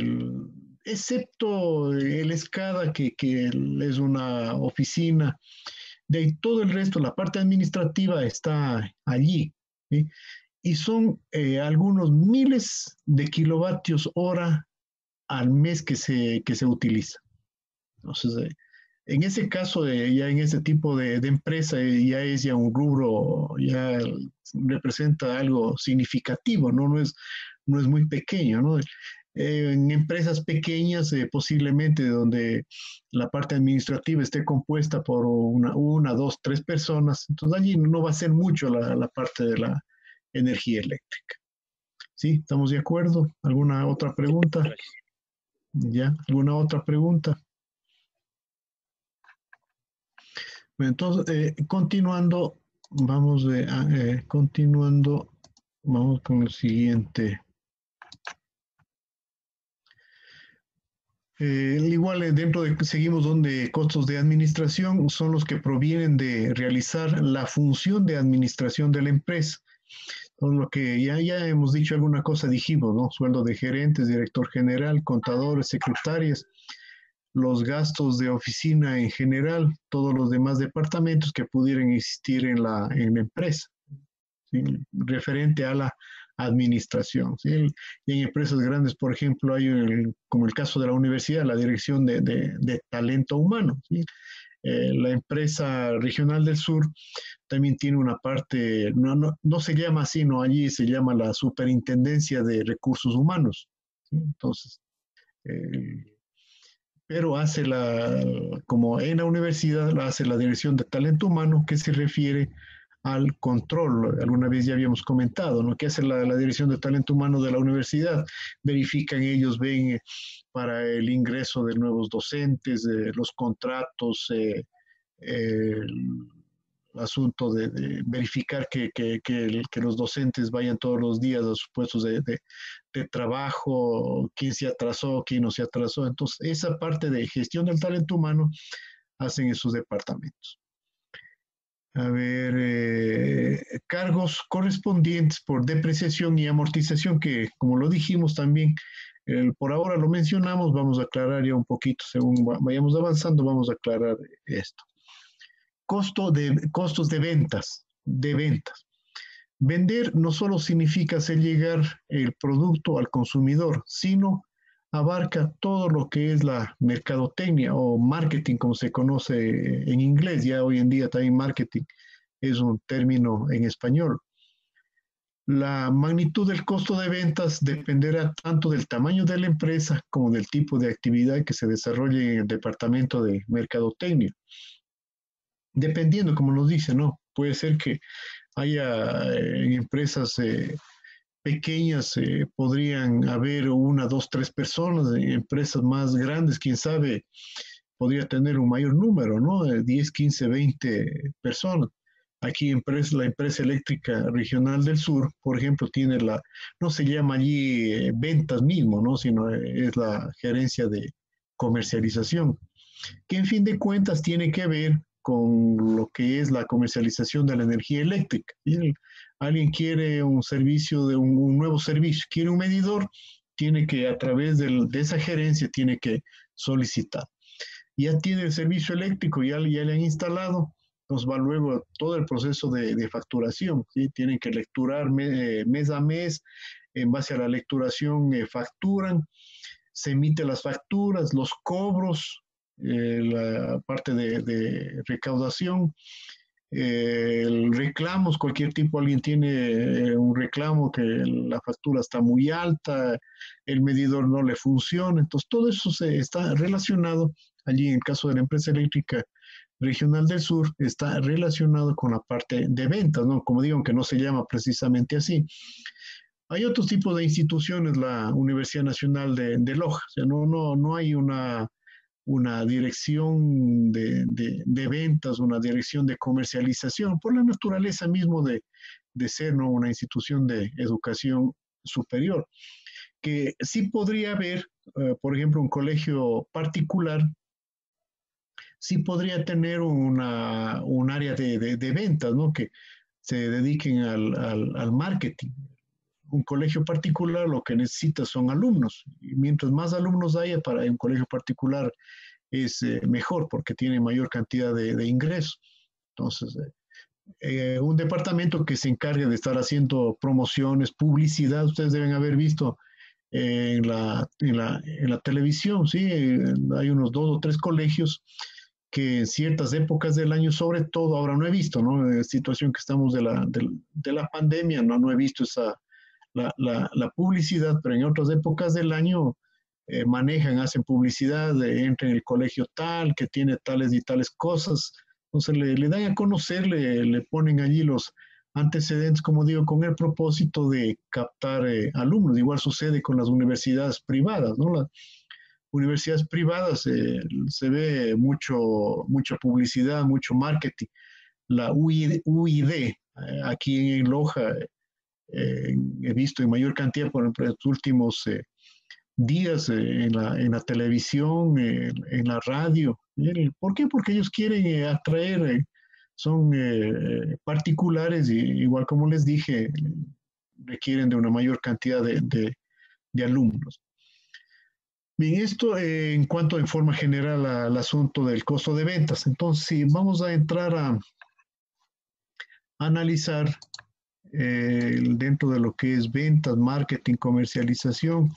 [SPEAKER 1] Excepto el SCADA, que es una oficina. De ahí todo el resto, la parte administrativa está allí, ¿sí? Y son algunos miles de kilovatios hora al mes que se utiliza. Entonces, en ese caso, ya en ese tipo de empresa, ya es ya un rubro, ya representa algo significativo, ¿no? No es muy pequeño, ¿no? En empresas pequeñas, posiblemente donde la parte administrativa esté compuesta por una, dos, tres personas, entonces allí no va a ser mucho la parte de la energía eléctrica. ¿Sí? ¿Estamos de acuerdo? ¿Alguna otra pregunta?
[SPEAKER 4] Gracias.
[SPEAKER 1] ¿Ya? ¿Alguna otra pregunta? Bueno, entonces, continuando, vamos con el siguiente. Igual dentro de seguimos donde costos de administración son los que provienen de realizar la función de administración de la empresa. Todo lo que ya hemos dicho alguna cosa, dijimos, ¿no? Sueldo de gerentes, director general, contadores, secretarias, los gastos de oficina en general, todos los demás departamentos que pudieran existir en la empresa, ¿sí? Referente a la administración, ¿sí? Y en empresas grandes, por ejemplo, hay como el caso de la universidad, la dirección de talento humano, ¿sí? La empresa regional del sur también tiene una parte, no se llama así, no, allí se llama la superintendencia de recursos humanos, ¿sí? Entonces, pero como en la universidad, hace la dirección de talento humano, que se refiere al control. Alguna vez ya habíamos comentado, ¿no? ¿Qué hace la dirección de talento humano de la universidad? Verifican ellos, ven para el ingreso de nuevos docentes, los contratos, el asunto de verificar que los docentes vayan todos los días a sus puestos de trabajo, quién se atrasó, quién no se atrasó. Entonces, esa parte de gestión del talento humano hacen esos departamentos. A ver, cargos correspondientes por depreciación y amortización, que como lo dijimos también, por ahora lo mencionamos, vamos a aclarar ya un poquito, según vayamos avanzando, vamos a aclarar esto. Costos de ventas, Vender no solo significa hacer llegar el producto al consumidor, sino abarca todo lo que es la mercadotecnia o marketing, como se conoce en inglés. Ya hoy en día también marketing es un término en español. La magnitud del costo de ventas dependerá tanto del tamaño de la empresa como del tipo de actividad que se desarrolle en el departamento de mercadotecnia. Dependiendo, como nos dice, ¿no? Puede ser que haya empresas pequeñas, podrían haber una, dos, tres personas, empresas más grandes, quién sabe, podría tener un mayor número, ¿no? 10, 15, 20 personas. Aquí la empresa eléctrica regional del sur, por ejemplo, tiene no se llama allí ventas mismo, ¿no? Sino es la gerencia de comercialización, que en fin de cuentas tiene que ver con lo que es la comercialización de la energía eléctrica. ¿Sí? Alguien quiere un servicio, un nuevo servicio, quiere un medidor, tiene que a través de esa gerencia tiene que solicitar. Ya tiene el servicio eléctrico, ya le han instalado, entonces va luego todo el proceso de facturación, ¿sí? Tienen que lecturar mes a mes, en base a la lecturación facturan, se emiten las facturas, los cobros, la parte de recaudación, reclamos, cualquier tipo, alguien tiene un reclamo que la factura está muy alta, el medidor no le funciona, entonces todo eso está relacionado, allí en el caso de la empresa eléctrica regional del sur, está relacionado con la parte de ventas, ¿no? Como digo, que no se llama precisamente así. Hay otros tipos de instituciones, la Universidad Nacional de Loja, o sea, no hay una dirección de ventas, una dirección de comercialización, por la naturaleza mismo de ser, ¿no?, una institución de educación superior. que sí podría haber, por ejemplo, un colegio particular, sí podría tener un área de ventas, ¿no? Que se dediquen al marketing. Un colegio particular lo que necesita son alumnos. Y mientras más alumnos haya para un colegio particular es mejor porque tiene mayor cantidad de ingresos. Entonces, un departamento que se encargue de estar haciendo promociones, publicidad, ustedes deben haber visto en la televisión, ¿sí? Hay unos 2 o 3 colegios que en ciertas épocas del año, sobre todo, ahora no he visto, ¿no? En la situación que estamos de la pandemia, no he visto la publicidad, pero en otras épocas del año manejan, hacen publicidad, entra en el colegio tal, que tiene tales y tales cosas, entonces le dan a conocer, le ponen allí los antecedentes, como digo, con el propósito de captar alumnos. Igual sucede con las universidades privadas, ¿no? Las universidades privadas se ve mucha publicidad, mucho marketing. La UID aquí en Loja, he visto en mayor cantidad por ejemplo, en los últimos días en la televisión, en la radio. ¿Por qué? Porque ellos quieren atraer, son particulares y igual como les dije, requieren de una mayor cantidad de alumnos. Bien, esto en cuanto en forma general al asunto del costo de ventas. Entonces, si vamos a entrar a analizar dentro de lo que es ventas, marketing, comercialización,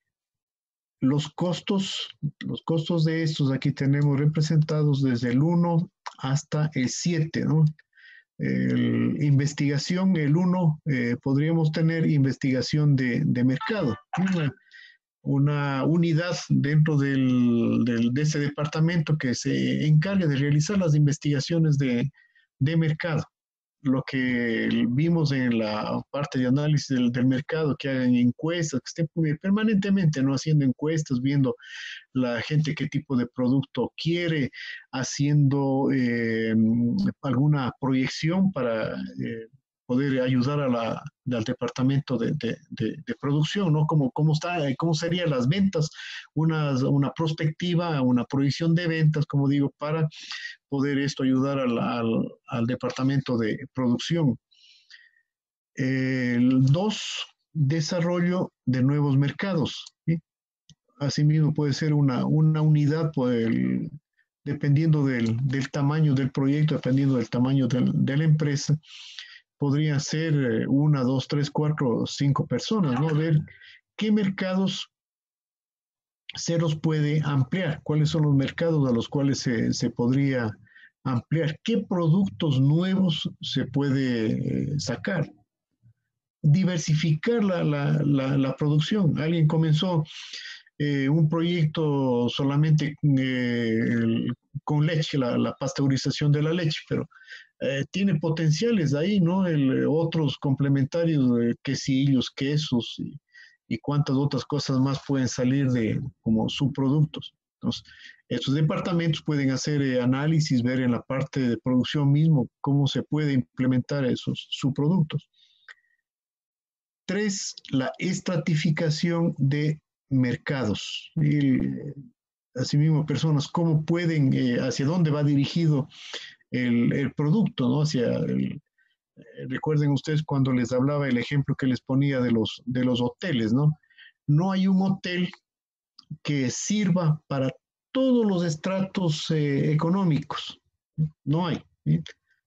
[SPEAKER 1] los costos de estos aquí tenemos representados desde el 1 hasta el 7, ¿no? Investigación, el 1, podríamos tener investigación de mercado, una unidad dentro de ese departamento que se encarga de realizar las investigaciones de mercado. Lo que vimos en la parte de análisis del mercado, que hagan encuestas, que estén permanentemente no haciendo encuestas, viendo la gente qué tipo de producto quiere, haciendo alguna proyección para poder ayudar al departamento de producción, ¿no? Cómo serían las ventas, una prospectiva, una proyección de ventas, como digo, para poder esto ayudar al departamento de producción. El 2, desarrollo de nuevos mercados, ¿sí? Asimismo puede ser una unidad, dependiendo del tamaño del proyecto, dependiendo del tamaño de la empresa, podría ser 1, 2, 3, 4, 5 personas, ¿no? Ver qué mercados se los puede ampliar, cuáles son los mercados a los cuales se podría ampliar, qué productos nuevos se puede sacar, diversificar la producción. Alguien comenzó un proyecto solamente con leche, la pasteurización de la leche, pero tiene potenciales ahí, ¿no? Otros complementarios, quesillos, quesos y cuántas otras cosas más pueden salir como subproductos. Entonces, estos departamentos pueden hacer análisis, ver en la parte de producción mismo cómo se puede implementar esos subproductos. 3, la estratificación de mercados. Asimismo, personas, cómo pueden, hacia dónde va dirigido el producto, ¿no? Recuerden ustedes cuando les hablaba el ejemplo que les ponía de los hoteles, ¿no? No hay un hotel que sirva para todos los estratos económicos, no hay, ¿sí?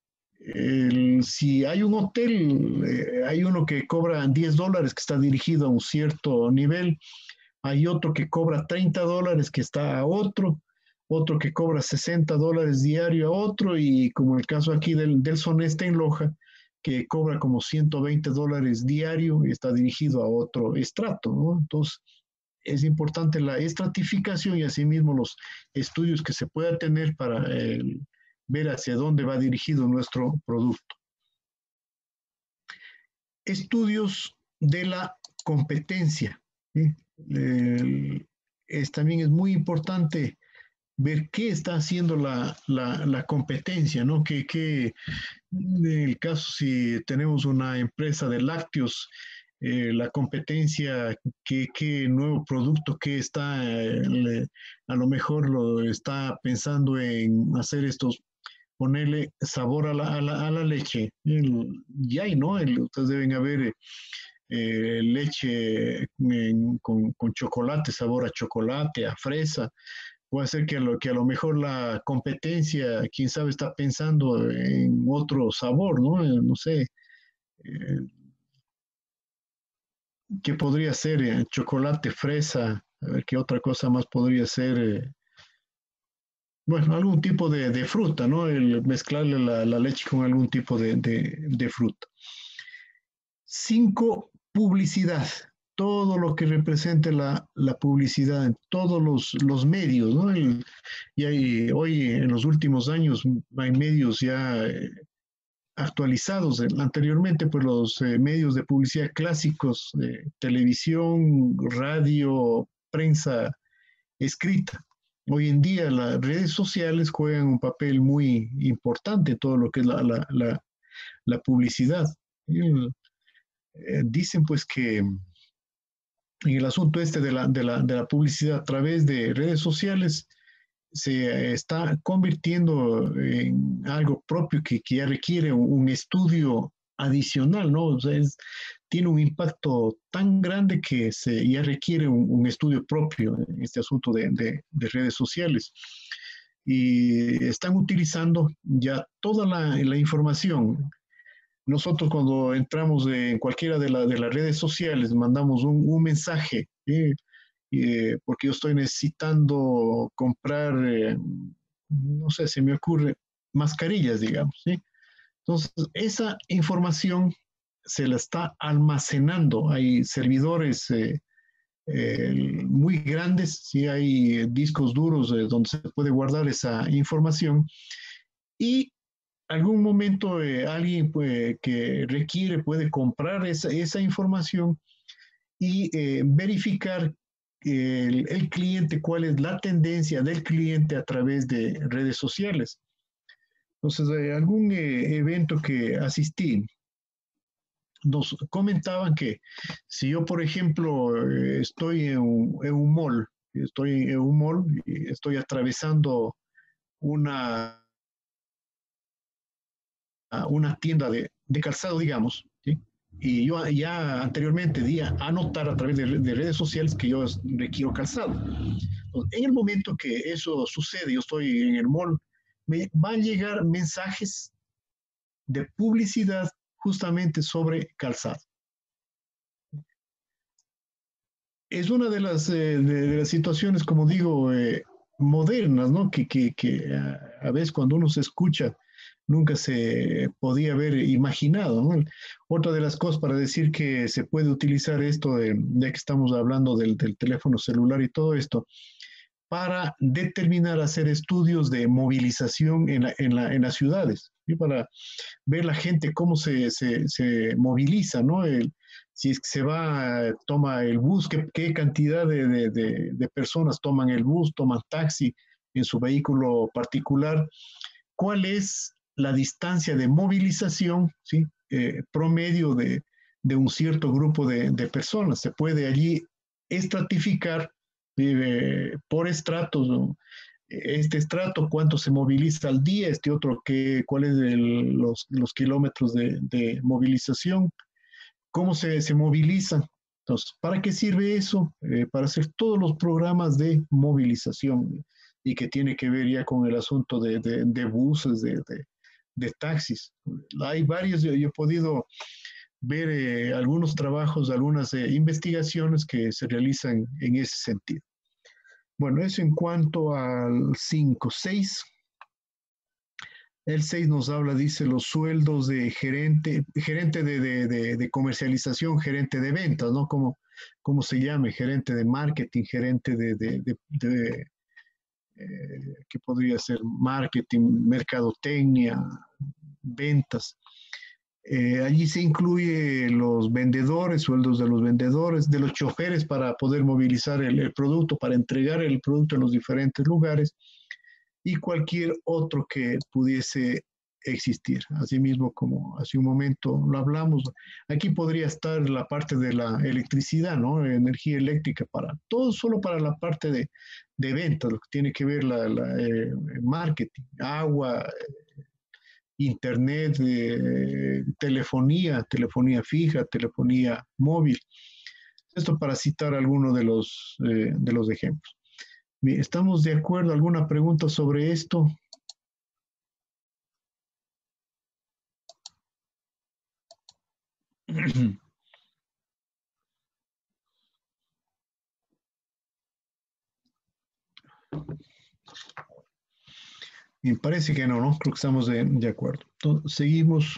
[SPEAKER 1] Si hay un hotel, hay uno que cobra $10 que está dirigido a un cierto nivel, hay otro que cobra $30 que está a otro que cobra $60 diario a otro, y como el caso aquí del Soneste en Loja, que cobra como $120 diario y está dirigido a otro estrato, ¿no? Entonces, es importante la estratificación y asimismo los estudios que se pueda tener para ver hacia dónde va dirigido nuestro producto. Estudios de la competencia, ¿sí? También es muy importante ver qué está haciendo la competencia, ¿no? En el caso si tenemos una empresa de lácteos la competencia, qué nuevo producto que está, a lo mejor lo está pensando en hacer estos, ponerle sabor a la leche. Ya hay, ¿no? Ustedes deben haber leche con chocolate, sabor a chocolate, a fresa. Puede ser que a lo mejor la competencia, quién sabe, está pensando en otro sabor, ¿no? No sé, eh, ¿qué podría ser? Chocolate, fresa, a ver qué otra cosa más podría ser. Bueno, algún tipo de fruta, ¿no? El mezclarle la leche con algún tipo de fruta. 5, publicidad. Todo lo que represente la publicidad en todos los medios, ¿no? Y hoy, en los últimos años, hay medios ya actualizados. Anteriormente, pues los medios de publicidad clásicos, televisión, radio, prensa escrita. Hoy en día las redes sociales juegan un papel muy importante en todo lo que es la publicidad. Dicen pues que en el asunto este de la publicidad a través de redes sociales se está convirtiendo en algo propio que ya requiere un estudio adicional, ¿no? O sea, tiene un impacto tan grande que ya requiere un estudio propio en este asunto de redes sociales. Y están utilizando ya toda la información. Nosotros cuando entramos en cualquiera de las redes sociales, mandamos un mensaje, porque yo estoy necesitando comprar, no sé, se me ocurre, mascarillas, digamos, ¿sí? Entonces, esa información se la está almacenando. Hay servidores muy grandes, ¿sí? Hay discos duros donde se puede guardar esa información y algún momento alguien que requiere puede comprar esa información y verificar el cliente, cuál es la tendencia del cliente a través de redes sociales. Entonces, algún evento que asistí, nos comentaban que si yo, por ejemplo, estoy en un mall, y estoy atravesando una, una tienda de calzado, digamos, ¿sí? Y yo ya anteriormente di a anotar a través de redes sociales que yo requiero calzado. En el momento que eso sucede, yo estoy en el mall, me van a llegar mensajes de publicidad justamente sobre calzado. Es una de las situaciones, como digo, modernas, ¿no? Que a veces cuando uno se escucha, nunca se podía haber imaginado, ¿no? Otra de las cosas para decir que se puede utilizar esto, ya que estamos hablando del teléfono celular y todo esto, para determinar, hacer estudios de movilización en las ciudades, ¿sí? Para ver la gente cómo se moviliza, ¿no? Si es que se va, toma el bus, qué cantidad de personas toman el bus, toman taxi en su vehículo particular, cuál es la distancia de movilización, ¿sí? Promedio un cierto grupo de personas. Se puede allí estratificar por estratos, ¿no? Este estrato, cuánto se moviliza al día, este otro, cuál es los kilómetros de movilización, cómo se moviliza. Entonces, ¿para qué sirve eso? Para hacer todos los programas de movilización y que tiene que ver ya con el asunto de buses, de taxis. Hay varios, yo he podido ver algunos trabajos, algunas investigaciones que se realizan en ese sentido. Bueno, eso en cuanto al 5. 6. El 6 nos habla, dice, los sueldos de gerente de comercialización, gerente de ventas, ¿no? Como se llame, gerente de marketing, gerente ¿qué podría ser? Marketing, mercadotecnia, ventas. Allí se incluye los vendedores, sueldos de los vendedores, de los choferes para poder movilizar el producto, para entregar el producto en los diferentes lugares y cualquier otro que pudiese existir. Asimismo, como hace un momento lo hablamos, aquí podría estar la parte de la electricidad, ¿no? Energía eléctrica para todo, solo para la parte de ventas, lo que tiene que ver marketing, agua, internet, telefonía, telefonía fija, telefonía móvil. Esto para citar algunos de los ejemplos. Bien, ¿estamos de acuerdo? ¿Alguna pregunta sobre esto? Me parece que no, ¿no? Creo que estamos de acuerdo. Entonces, seguimos.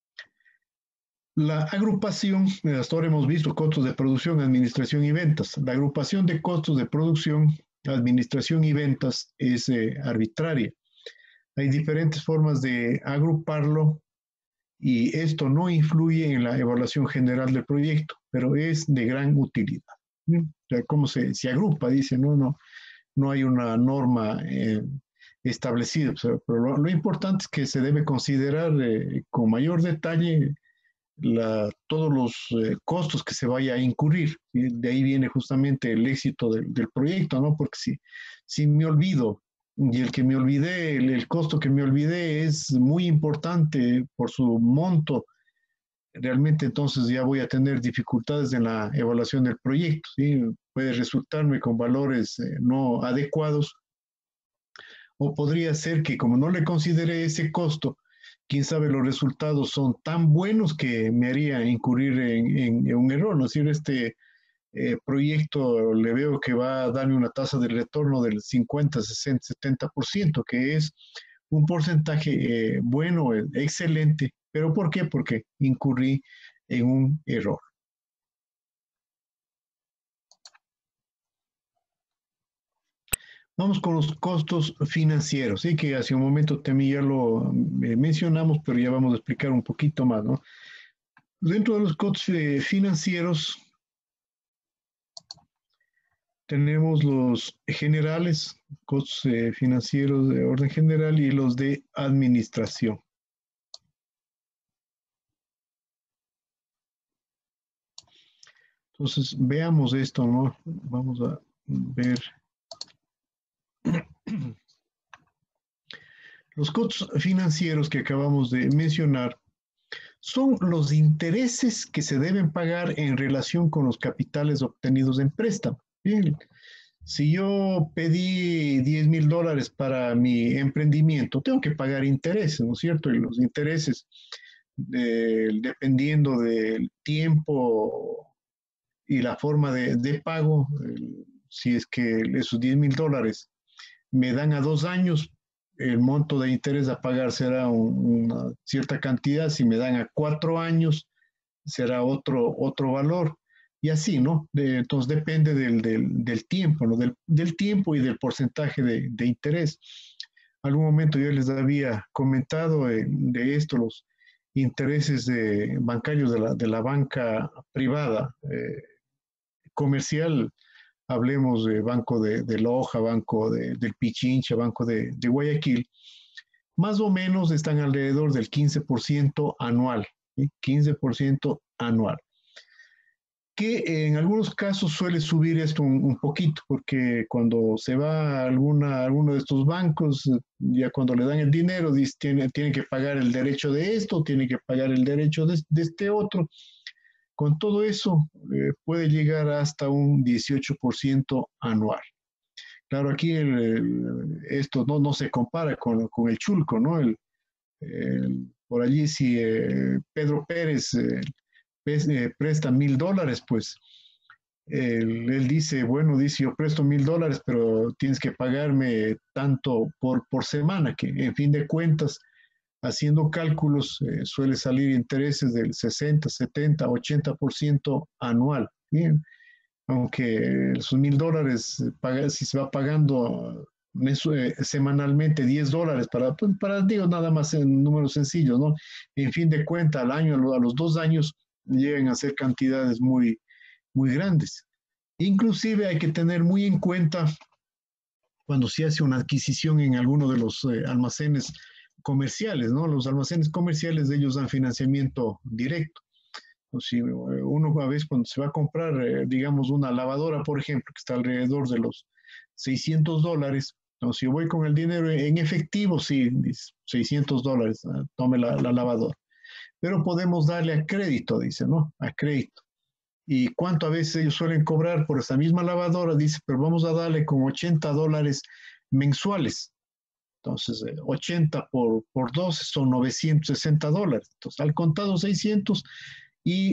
[SPEAKER 1] La agrupación, hasta ahora hemos visto costos de producción, administración y ventas. La agrupación de costos de producción, administración y ventas es arbitraria. Hay diferentes formas de agruparlo y esto no influye en la evaluación general del proyecto, pero es de gran utilidad. O sea, ¿cómo se agrupa? Dice, no hay una norma establecida, pero lo importante es que se debe considerar con mayor detalle todos los costos que se vaya a incurrir. ¿Sí? De ahí viene justamente el éxito del proyecto, ¿no? Porque si me olvido y el que me olvidé, el costo que me olvidé es muy importante por su monto, realmente entonces ya voy a tener dificultades en la evaluación del proyecto. ¿Sí? Puede resultarme con valores no adecuados o podría ser que como no le consideré ese costo, quién sabe, los resultados son tan buenos que me haría incurrir en un error, ¿no? Es decir, este proyecto le veo que va a darme una tasa de retorno del 50, 60, 70%, que es un porcentaje bueno, excelente. ¿Pero por qué? Porque incurrí en un error. Vamos con los costos financieros, ¿sí? Que hace un momento también ya lo mencionamos, pero ya vamos a explicar un poquito más, ¿no? Dentro de los costos financieros tenemos los generales, costos financieros de orden general y los de administración. Entonces, veamos esto, ¿no? Vamos a ver. Los costos financieros que acabamos de mencionar son los intereses que se deben pagar en relación con los capitales obtenidos en préstamo. Bien, si yo pedí $10,000 para mi emprendimiento, tengo que pagar intereses, ¿no es cierto? Y los intereses, dependiendo del tiempo y la forma de pago, si es que esos $10,000 me dan a 2 años, el monto de interés a pagar será una cierta cantidad, si me dan a 4 años, será otro valor, y así, ¿no? Entonces depende del tiempo, ¿no? Del tiempo y del porcentaje de interés. Algún momento yo les había comentado de esto, los intereses bancarios de la banca privada, comercial. Hablemos de Banco de Loja, Banco del Pichincha, Banco de Guayaquil, más o menos están alrededor del 15% anual, ¿sí? 15% anual. Que en algunos casos suele subir esto un poquito, porque cuando se va a alguno de estos bancos, ya cuando le dan el dinero, tiene que pagar el derecho de esto, tiene que pagar el derecho de este otro. Con todo eso, puede llegar hasta un 18% anual. Claro, aquí esto no se compara con el chulco, ¿no? Por allí, si Pedro Pérez presta $1,000, pues él dice, bueno, dice, yo presto $1,000, pero tienes que pagarme tanto por semana, que en fin de cuentas, haciendo cálculos, suele salir intereses del 60, 70, 80% anual. Bien, aunque esos $1,000, si se va pagando semanalmente $10 para, digo, nada más en números sencillos, ¿no? En fin de cuentas, al año, a los 2 años, llegan a ser cantidades muy, muy grandes. Inclusive hay que tener muy en cuenta cuando se hace una adquisición en alguno de los almacenes comerciales, ¿no? Los almacenes comerciales de ellos dan financiamiento directo. O si uno a veces cuando se va a comprar, digamos, una lavadora, por ejemplo, que está alrededor de los $600, o si yo voy con el dinero en efectivo, sí, $600, tome la lavadora. Pero podemos darle a crédito, dice, ¿no? A crédito. ¿Y cuánto a veces ellos suelen cobrar por esa misma lavadora? Dice, pero vamos a darle con $80 mensuales. Entonces, 80 por 12 son $960. Entonces, al contado 600 y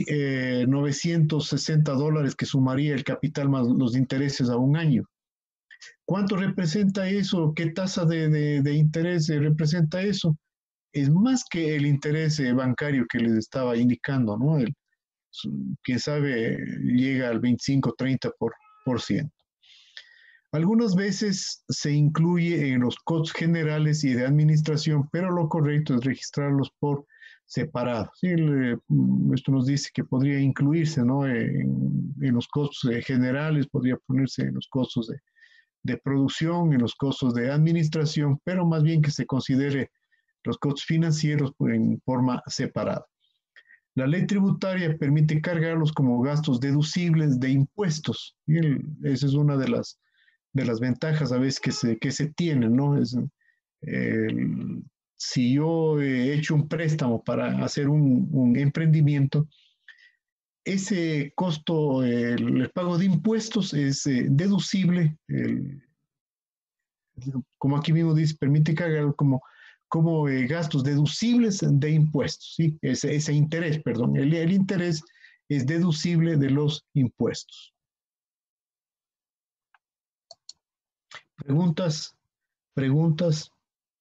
[SPEAKER 1] $960 que sumaría el capital más los intereses a un año. ¿Cuánto representa eso? ¿Qué tasa de interés representa eso? Es más que el interés bancario que les estaba indicando, ¿no? Quién sabe, llega al 25-30%. Algunas veces se incluye en los costos generales y de administración, pero lo correcto es registrarlos por separado. Sí, esto nos dice que podría incluirse, ¿no? En los costos generales, podría ponerse en los costos de producción, en los costos de administración, pero más bien que se considere los costos financieros en forma separada. La ley tributaria permite cargarlos como gastos deducibles de impuestos. Y esa es una de las ventajas a veces que se tienen, ¿no? Si yo he hecho un préstamo para hacer un emprendimiento, ese costo, el pago de impuestos es deducible, como aquí mismo dice, permite cargar como gastos deducibles de impuestos, ¿sí? Ese interés, perdón, el interés es deducible de los impuestos. ¿Preguntas? ¿Preguntas?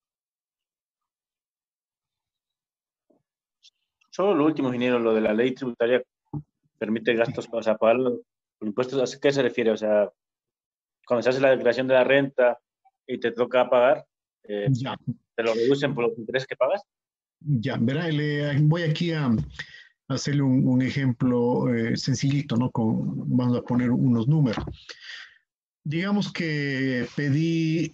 [SPEAKER 5] Solo lo último, ingeniero, lo de la ley tributaria permite gastos, o sea, pagar los impuestos. ¿A qué se refiere? O sea, cuando se hace la declaración de la renta y te toca pagar,
[SPEAKER 1] Ya,
[SPEAKER 5] ¿te lo reducen por los intereses que pagas?
[SPEAKER 1] ya, verá, voy aquí a hacerle un ejemplo sencillito, ¿no? Vamos a poner unos números. Digamos que pedí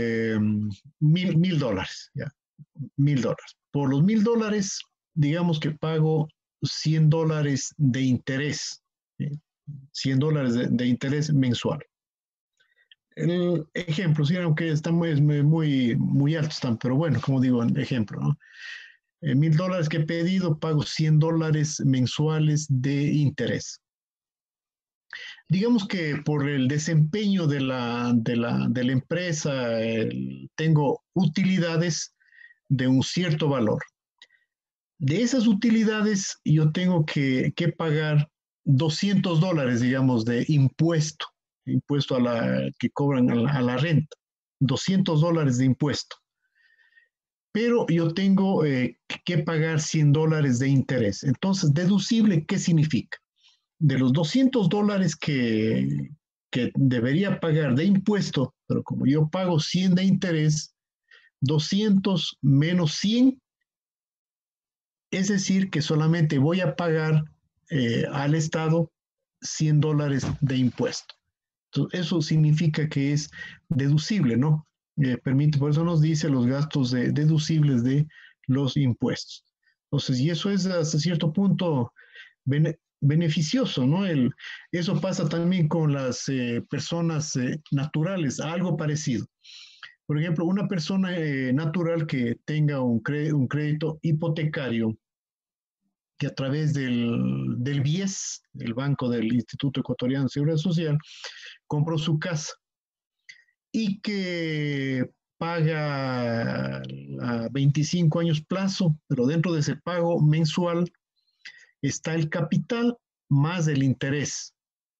[SPEAKER 1] $1,000, ¿ya? $1,000. Por los $1,000, digamos que pago $100 de interés, ¿sí? $100 de interés mensual. El ejemplo, sí, aunque está muy alto, están, pero bueno, como digo, ejemplo, ¿no? $1,000 que he pedido, pago $100 mensuales de interés. Digamos que por el desempeño de la empresa, tengo utilidades de un cierto valor. De esas utilidades yo tengo que pagar $200, digamos, de impuesto que cobran a la renta, $200 de impuesto. Pero yo tengo que pagar $100 de interés. Entonces, deducible, ¿qué significa? De los $200 que debería pagar de impuesto, pero como yo pago 100 de interés, 200 menos 100, es decir, que solamente voy a pagar al Estado $100 de impuesto. Entonces, eso significa que es deducible, ¿no? Por eso nos dice los gastos deducibles de los impuestos. Entonces, y eso es hasta cierto punto beneficioso, ¿no? Eso pasa también con las personas naturales, algo parecido. Por ejemplo, una persona natural que tenga un crédito hipotecario, que a través del BIES, el Banco del Instituto Ecuatoriano de Seguridad Social, compró su casa y que paga a 25 años plazo, pero dentro de ese pago mensual está el capital más el interés.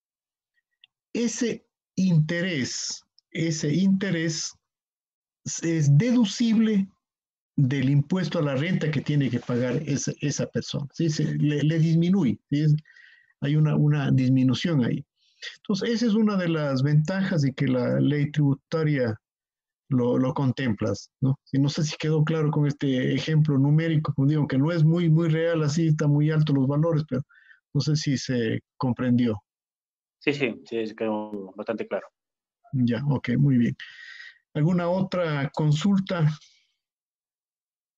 [SPEAKER 1] Ese interés, ese interés es deducible del impuesto a la renta que tiene que pagar esa persona. ¿Sí? Le disminuye, ¿sí? Hay una disminución ahí. Entonces, esa es una de las ventajas de que la ley tributaria lo contemplas, ¿no? Y no sé si quedó claro con este ejemplo numérico, como digo, que no es muy real, así está muy alto los valores, pero no sé si se comprendió.
[SPEAKER 5] Sí, sí, sí, quedó bastante claro.
[SPEAKER 1] Ya, ok, muy bien. ¿Alguna otra consulta?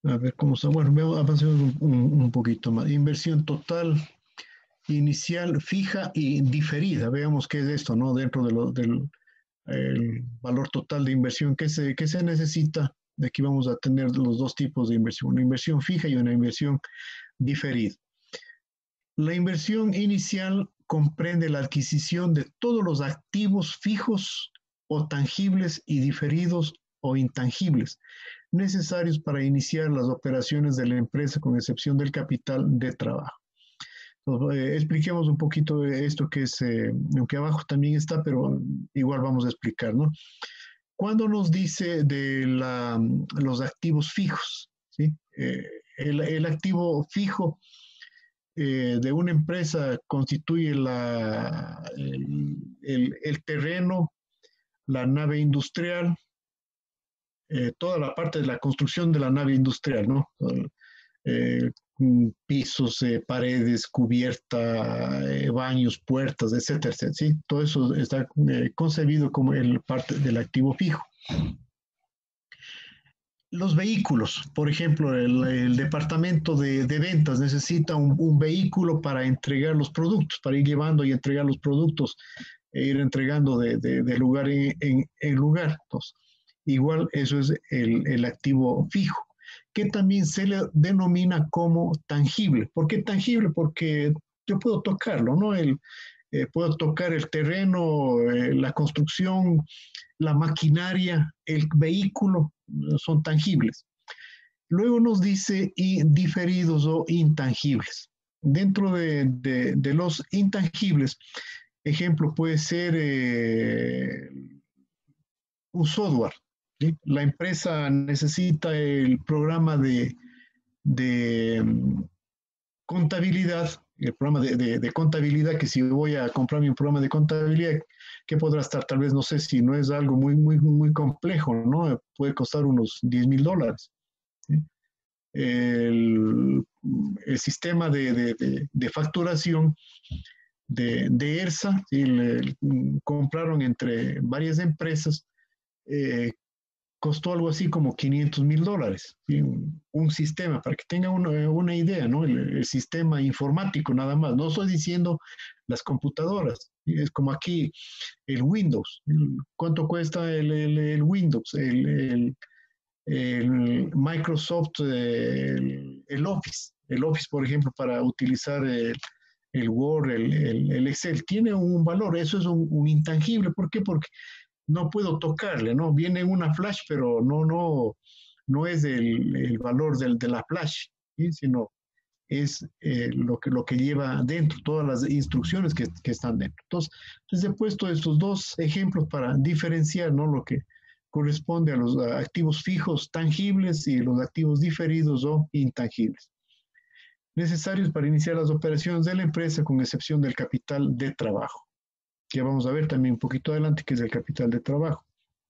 [SPEAKER 1] A ver cómo está. Bueno, avancemos un poquito más. Inversión total, inicial, fija y diferida. Veamos qué es esto, ¿no? Dentro del el valor total de inversión que se necesita. De aquí vamos a tener los dos tipos de inversión, una inversión fija y una inversión diferida. La inversión inicial comprende la adquisición de todos los activos fijos o tangibles y diferidos o intangibles necesarios para iniciar las operaciones de la empresa con excepción del capital de trabajo. Entonces, expliquemos un poquito esto que es, aunque abajo también está, pero igual vamos a explicar, ¿no? Cuando nos dice de los activos fijos, ¿sí? El activo fijo de una empresa constituye el terreno, la nave industrial, toda la parte de la construcción de la nave industrial, ¿no? Eh, pisos, paredes, cubierta, baños, puertas, etcétera, etcétera, ¿sí? Todo eso está concebido como el parte del activo fijo. Los vehículos, por ejemplo, el departamento de ventas necesita un vehículo para entregar los productos, para ir llevando y entregar los productos, e ir entregando de lugar en lugar. Entonces, igual eso es el activo fijo, que también se le denomina como tangible. ¿Por qué tangible? Porque yo puedo tocarlo, ¿no? Puedo tocar el terreno, la construcción, la maquinaria, el vehículo, son tangibles. Luego nos dice diferidos o intangibles. Dentro de los intangibles, ejemplo puede ser un software, ¿sí? La empresa necesita el programa de contabilidad, el programa de contabilidad, que si voy a comprarme un programa de contabilidad, que podrá estar, tal vez, no sé si no es algo muy complejo, ¿no? Puede costar unos $10,000. ¿Sí? El sistema de facturación de ERSA, ¿sí? Compraron entre varias empresas, costó algo así como $500,000, ¿sí? Un sistema, para que tengan una idea, ¿no? El sistema informático nada más. No estoy diciendo las computadoras, ¿sí? Es como aquí el Windows. ¿Cuánto cuesta el Windows? El Microsoft, el Office. El Office, por ejemplo, para utilizar el Word, el Excel, tiene un valor. Eso es un intangible. ¿Por qué? Porque no puedo tocarle, ¿no? Viene una flash, pero no es el valor de la flash, ¿sí? Sino es lo que lleva dentro, todas las instrucciones que están dentro. Entonces, les he puesto estos dos ejemplos para diferenciar, ¿no? Lo que corresponde a los activos fijos tangibles y los activos diferidos o intangibles, necesarios para iniciar las operaciones de la empresa con excepción del capital de trabajo, que vamos a ver también un poquito adelante, que es el capital de trabajo.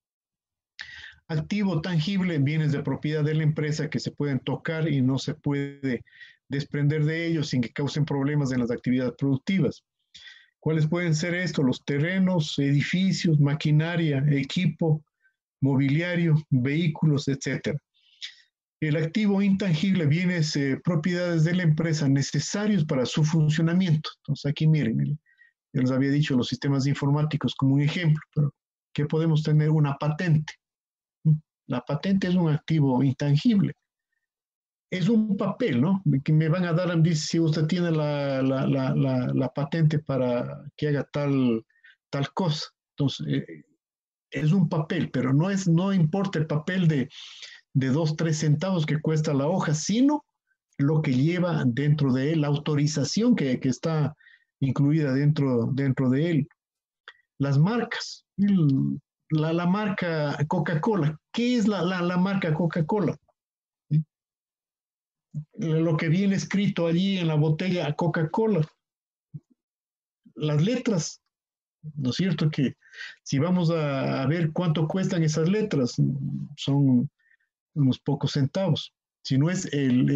[SPEAKER 1] Activo tangible, bienes de propiedad de la empresa que se pueden tocar y no se puede desprender de ellos sin que causen problemas en las actividades productivas. ¿Cuáles pueden ser estos? Los terrenos, edificios, maquinaria, equipo, mobiliario, vehículos, etc. El activo intangible, bienes, propiedades de la empresa necesarios para su funcionamiento. Entonces aquí miren, ya les había dicho los sistemas informáticos como un ejemplo, pero ¿qué podemos tener? Una patente. La patente es un activo intangible. Es un papel, ¿no? Que me van a dar, dice, si usted tiene la patente para que haga tal cosa. Entonces, es un papel, pero no importa el papel de 2, 3 centavos que cuesta la hoja, sino lo que lleva dentro de él, la autorización que está incluida dentro de él. Las marcas, la marca Coca-Cola. ¿Qué es la marca Coca-Cola? ¿Sí? Lo que viene escrito allí en la botella Coca-Cola. Las letras, ¿no es cierto? Que si vamos a ver cuánto cuestan esas letras, son unos pocos centavos. Si no es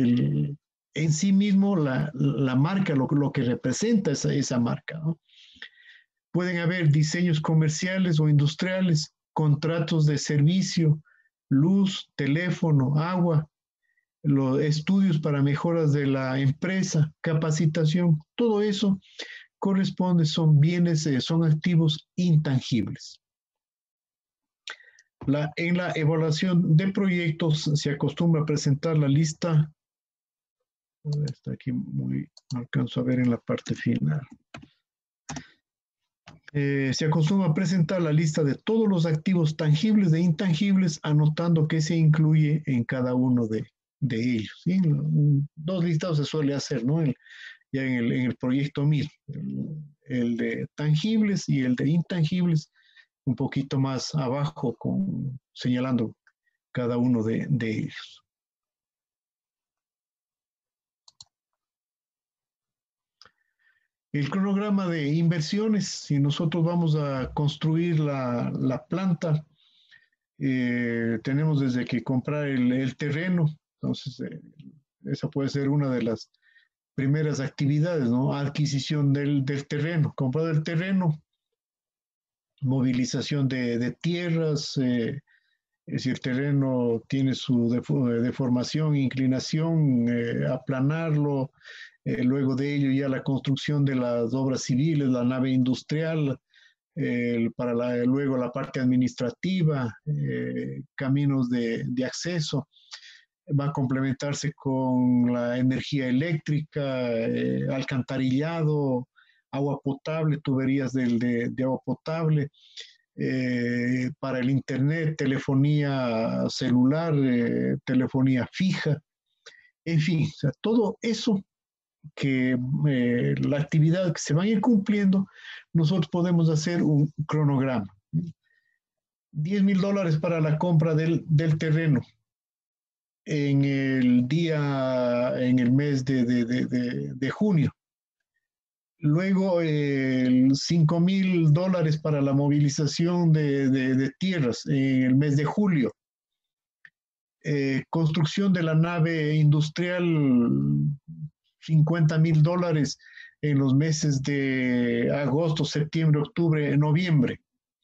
[SPEAKER 1] en sí mismo la marca, lo que representa esa marca, ¿no? Pueden haber diseños comerciales o industriales, contratos de servicio, luz, teléfono, agua, los estudios para mejoras de la empresa, capacitación, todo eso corresponde, son bienes, son activos intangibles. En la evaluación de proyectos se acostumbra a presentar la lista. Está aquí muy, no alcanzo a ver en la parte final. Se acostumbra a presentar la lista de todos los activos tangibles e intangibles, anotando qué se incluye en cada uno de ellos. ¿Sí? Dos listados se suele hacer, ¿no? Ya en el proyecto 1000, el de tangibles y el de intangibles, un poquito más abajo, señalando cada uno de ellos. El cronograma de inversiones, si nosotros vamos a construir la planta, tenemos desde que comprar el terreno, entonces esa puede ser una de las primeras actividades, ¿no? Adquisición del terreno, comprar el terreno, movilización de tierras, si el terreno tiene su deformación, inclinación, aplanarlo, luego de ello ya la construcción de las obras civiles, la nave industrial, luego la parte administrativa, caminos de acceso, va a complementarse con la energía eléctrica, alcantarillado, agua potable, tuberías de agua potable, para el internet, telefonía celular, telefonía fija, en fin, o sea, todo eso que la actividad que se va a ir cumpliendo, nosotros podemos hacer un cronograma. $10,000 para la compra del terreno en el mes de junio. Luego, $5,000 para la movilización de tierras en el mes de julio. Construcción de la nave industrial, $50,000 en los meses de agosto, septiembre, octubre, noviembre.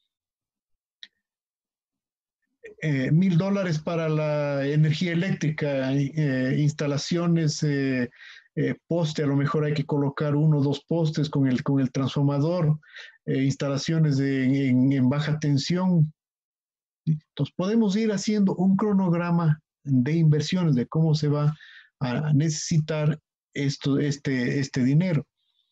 [SPEAKER 1] $1,000 para la energía eléctrica, instalaciones, poste, a lo mejor hay que colocar 1 o 2 postes con el transformador, instalaciones en baja tensión. Entonces podemos ir haciendo un cronograma de inversiones, de cómo se va a necesitar este dinero.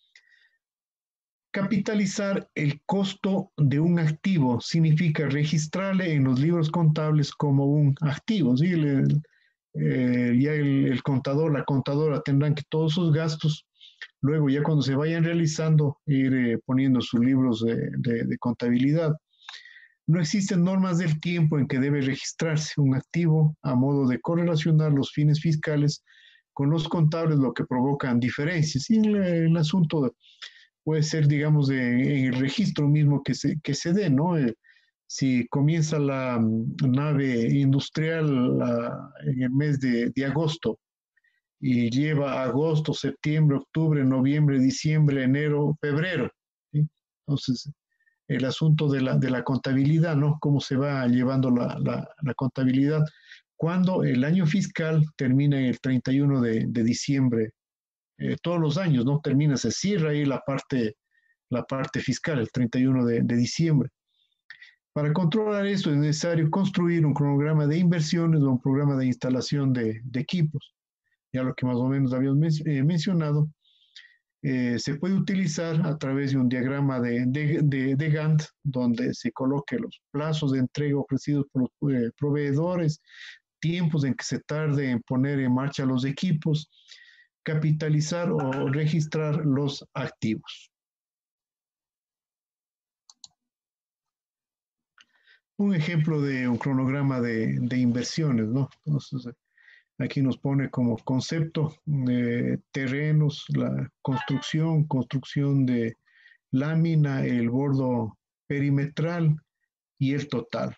[SPEAKER 1] Capitalizar el costo de un activo significa registrarle en los libros contables como un activo. ¿Sí? Ya el contador, la contadora tendrán que todos sus gastos, luego ya cuando se vayan realizando, ir poniendo sus libros de contabilidad. No existen normas del tiempo en que debe registrarse un activo a modo de correlacionar los fines fiscales con los contables, lo que provocan diferencias. Y el asunto puede ser, digamos, en el registro mismo que se dé, ¿no? Si comienza la nave industrial en el mes de agosto y lleva agosto, septiembre, octubre, noviembre, diciembre, enero, febrero, ¿sí? Entonces, el asunto de la contabilidad, ¿no? Cómo se va llevando la contabilidad cuando el año fiscal termina en el 31 de diciembre. Todos los años, ¿no? Se cierra ahí la parte fiscal, el 31 de diciembre. Para controlar eso es necesario construir un cronograma de inversiones o un programa de instalación de equipos. Ya lo que más o menos habíamos mencionado, se puede utilizar a través de un diagrama de Gantt, donde se coloque los plazos de entrega ofrecidos por los proveedores, tiempos en que se tarde en poner en marcha los equipos, capitalizar o registrar los activos. Un ejemplo de un cronograma de inversiones, ¿no? Entonces, aquí nos pone como concepto terrenos, la construcción de lámina, el bordo perimetral y el total.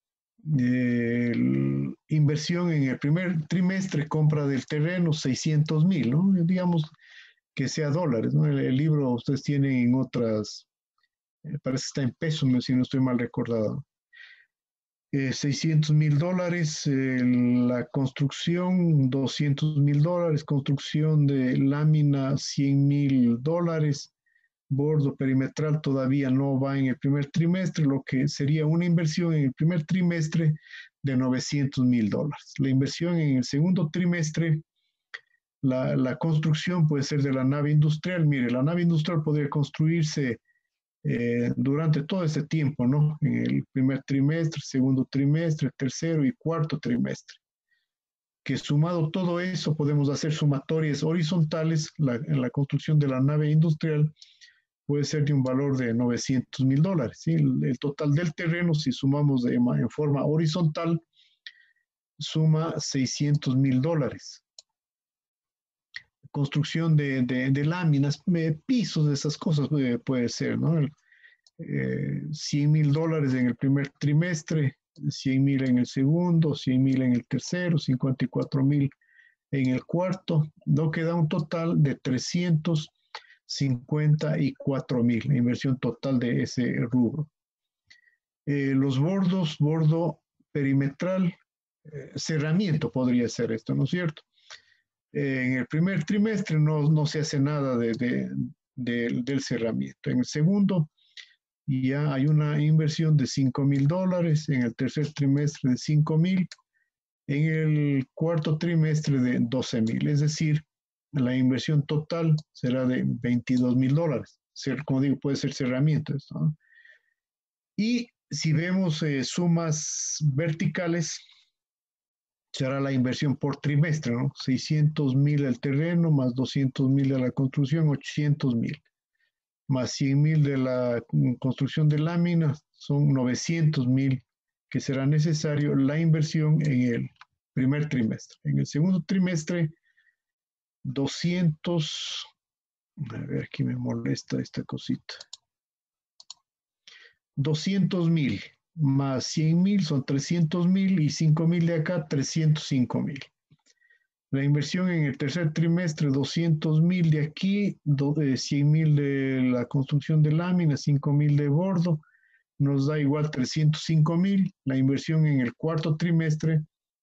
[SPEAKER 1] Inversión en el primer trimestre, compra del terreno, 600,000, ¿no? Digamos que sea dólares, ¿no? El libro ustedes tienen en otras, parece que está en pesos, si no estoy mal recordado. $600,000, la construcción $200,000, construcción de lámina $100,000, bordo perimetral todavía no va en el primer trimestre, lo que sería una inversión en el primer trimestre de $900,000. La inversión en el segundo trimestre, la construcción puede ser de la nave industrial. Mire, la nave industrial podría construirse durante todo ese tiempo, ¿no? En el primer trimestre, segundo trimestre, tercero y cuarto trimestre. Que sumado todo eso, podemos hacer sumatorias horizontales. En la construcción de la nave industrial puede ser de un valor de $900,000, ¿sí? El total del terreno, si sumamos en forma horizontal, suma $600,000. Construcción de láminas, pisos, esas cosas puede ser, ¿no? $100,000 en el primer trimestre, 100,000 en el segundo, 100,000 en el tercero, 54,000 en el cuarto, lo que da un total de 354,000, la inversión total de ese rubro. Los bordo perimetral, cerramiento podría ser esto, ¿no es cierto? En el primer trimestre no se hace nada del cerramiento. En el segundo ya hay una inversión de $5,000, en el tercer trimestre de 5,000, en el cuarto trimestre de 12,000. Es decir, la inversión total será de $22,000. Como digo, puede ser cerramiento esto, ¿no? Y si vemos sumas verticales, será la inversión por trimestre, ¿no? 600,000 al terreno, más 200,000 a la construcción, 800,000. Más 100,000 de la construcción de láminas, son 900,000 que será necesario la inversión en el primer trimestre. En el segundo trimestre, 200, a ver, aquí me molesta esta cosita. 200,000 más 100,000 son 300,000 y 5,000 de acá, 305,000. La inversión en el tercer trimestre, 200,000 de aquí, 100,000 de la construcción de láminas, 5,000 de bordo, nos da igual 305,000. La inversión en el cuarto trimestre,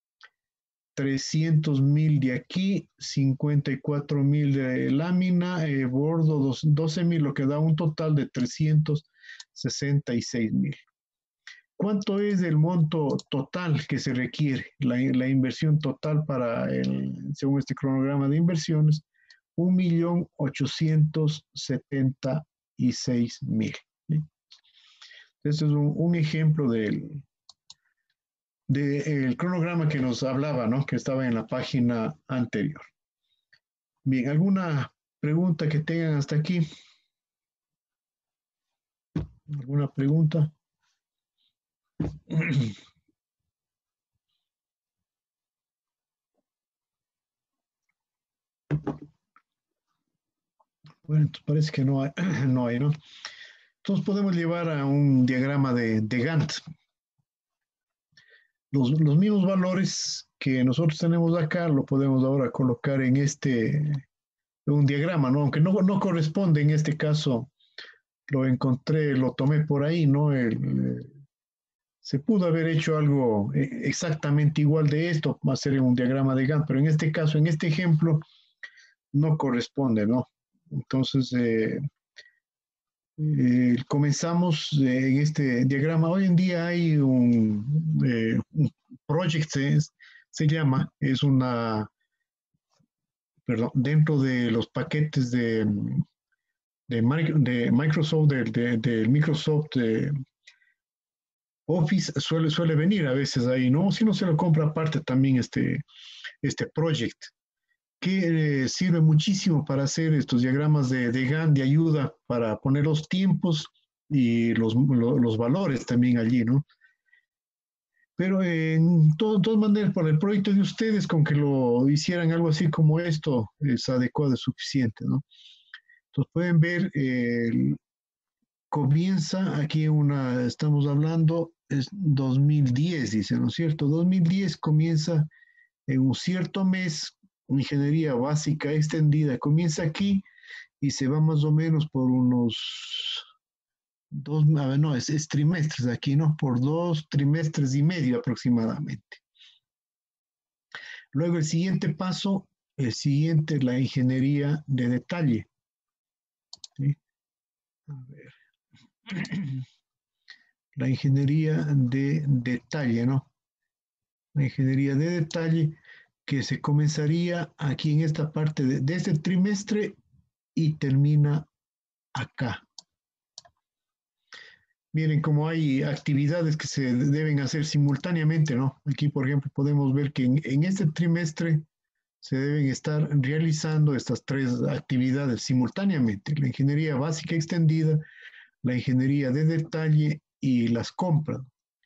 [SPEAKER 1] 300,000 de aquí, 54,000 de lámina, bordo 12,000, lo que da un total de 366,000. ¿Cuánto es el monto total que se requiere? La inversión total según este cronograma de inversiones, 1,876,000. ¿Sí? Este es un ejemplo del cronograma que nos hablaba, ¿no? Que estaba en la página anterior. Bien, ¿alguna pregunta que tengan hasta aquí? ¿Alguna pregunta? Bueno, entonces parece que no hay, ¿no? Entonces podemos llevar a un diagrama de Gantt. Los mismos valores que nosotros tenemos acá, lo podemos ahora colocar en un diagrama, ¿no? Aunque no corresponde en este caso, lo encontré, lo tomé por ahí, ¿no? Se pudo haber hecho algo exactamente igual de esto, va a ser un diagrama de Gantt, pero en este caso, en este ejemplo, no corresponde, ¿no? Entonces, comenzamos en este diagrama. Hoy en día hay un project, se llama, dentro de los paquetes de Microsoft, del Microsoft Office, suele venir a veces ahí, ¿no? Si no se lo compra aparte también este project, que sirve muchísimo para hacer estos diagramas de Gantt, de ayuda para poner los tiempos y los valores también allí, ¿no? Pero en todas maneras, para el proyecto de ustedes, con que lo hicieran algo así como esto, es adecuado, es suficiente, ¿no? Entonces pueden ver, comienza aquí estamos hablando, es 2010, dice, ¿no es cierto? 2010 comienza en un cierto mes, ingeniería básica extendida, comienza aquí y se va más o menos por unos a ver, no, es trimestres aquí, ¿no? Por 2 trimestres y medio aproximadamente. Luego el siguiente paso, la ingeniería de detalle. ¿Sí? A ver. La ingeniería de detalle, ¿no? La ingeniería de detalle que se comenzaría aquí en esta parte de este trimestre y termina acá. Miren, como hay actividades que se deben hacer simultáneamente, ¿no? Aquí, por ejemplo, podemos ver que en este trimestre se deben estar realizando estas 3 actividades simultáneamente: la ingeniería básica extendida, la ingeniería de detalle y las compras.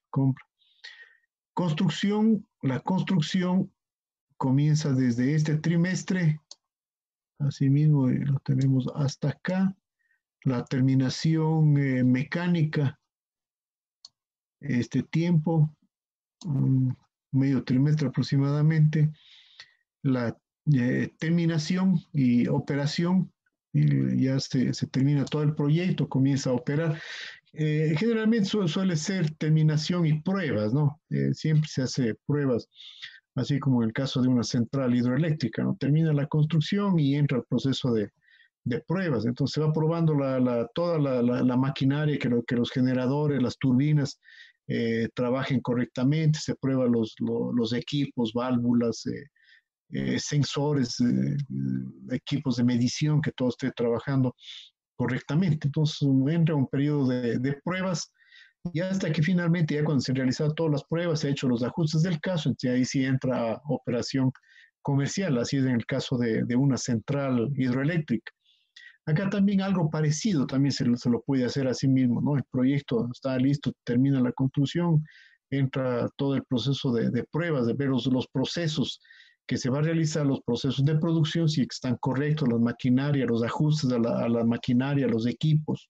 [SPEAKER 1] Construcción, la construcción comienza desde este trimestre, asimismo lo tenemos hasta acá. La terminación mecánica, este tiempo, medio trimestre aproximadamente. La terminación y operación, y ya se termina todo el proyecto, comienza a operar. Generalmente suele ser terminación y pruebas, ¿no? Siempre se hace pruebas, así como en el caso de una central hidroeléctrica, ¿no? Termina la construcción y entra el proceso de pruebas. Entonces se va probando toda la maquinaria, que los generadores, las turbinas trabajen correctamente, se prueban los equipos, válvulas, sensores, equipos de medición, que todo esté trabajando correctamente. Entonces entra un periodo de pruebas y hasta que finalmente, ya cuando se han realizado todas las pruebas, se han hecho los ajustes del caso, entonces ahí sí entra a operación comercial. Así es en el caso de una central hidroeléctrica. Acá también algo parecido, también se lo puede hacer así mismo, ¿no? El proyecto está listo, termina la construcción, entra todo el proceso de pruebas, de ver los procesos que se va a realizar, los procesos de producción, si están correctos, las maquinarias, los ajustes a la maquinaria, los equipos.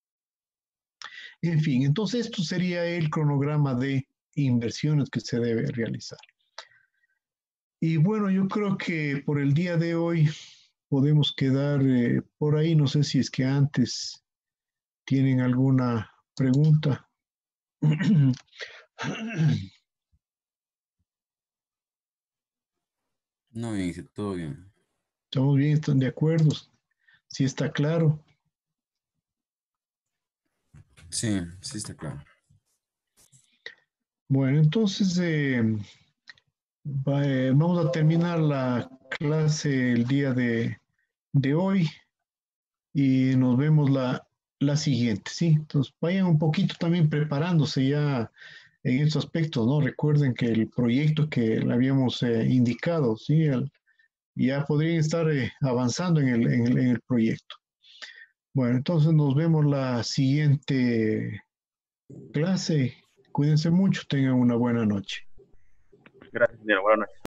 [SPEAKER 1] En fin, entonces esto sería el cronograma de inversiones que se debe realizar. Y bueno, yo creo que por el día de hoy podemos quedar por ahí. No sé si es que antes tienen alguna pregunta.
[SPEAKER 3] No, bien, todo bien.
[SPEAKER 1] ¿Estamos bien? ¿Están de acuerdo? ¿Sí está claro?
[SPEAKER 3] Sí, sí está claro.
[SPEAKER 1] Bueno, entonces vamos a terminar la clase el día de hoy y nos vemos la siguiente, ¿sí? Entonces vayan un poquito también preparándose ya en estos aspectos, ¿no? Recuerden que el proyecto que le habíamos indicado, ¿sí? Ya podrían estar avanzando en el proyecto. Bueno, entonces nos vemos la siguiente clase. Cuídense mucho, tengan una buena noche.
[SPEAKER 5] Gracias, ingeniero. Buenas noches.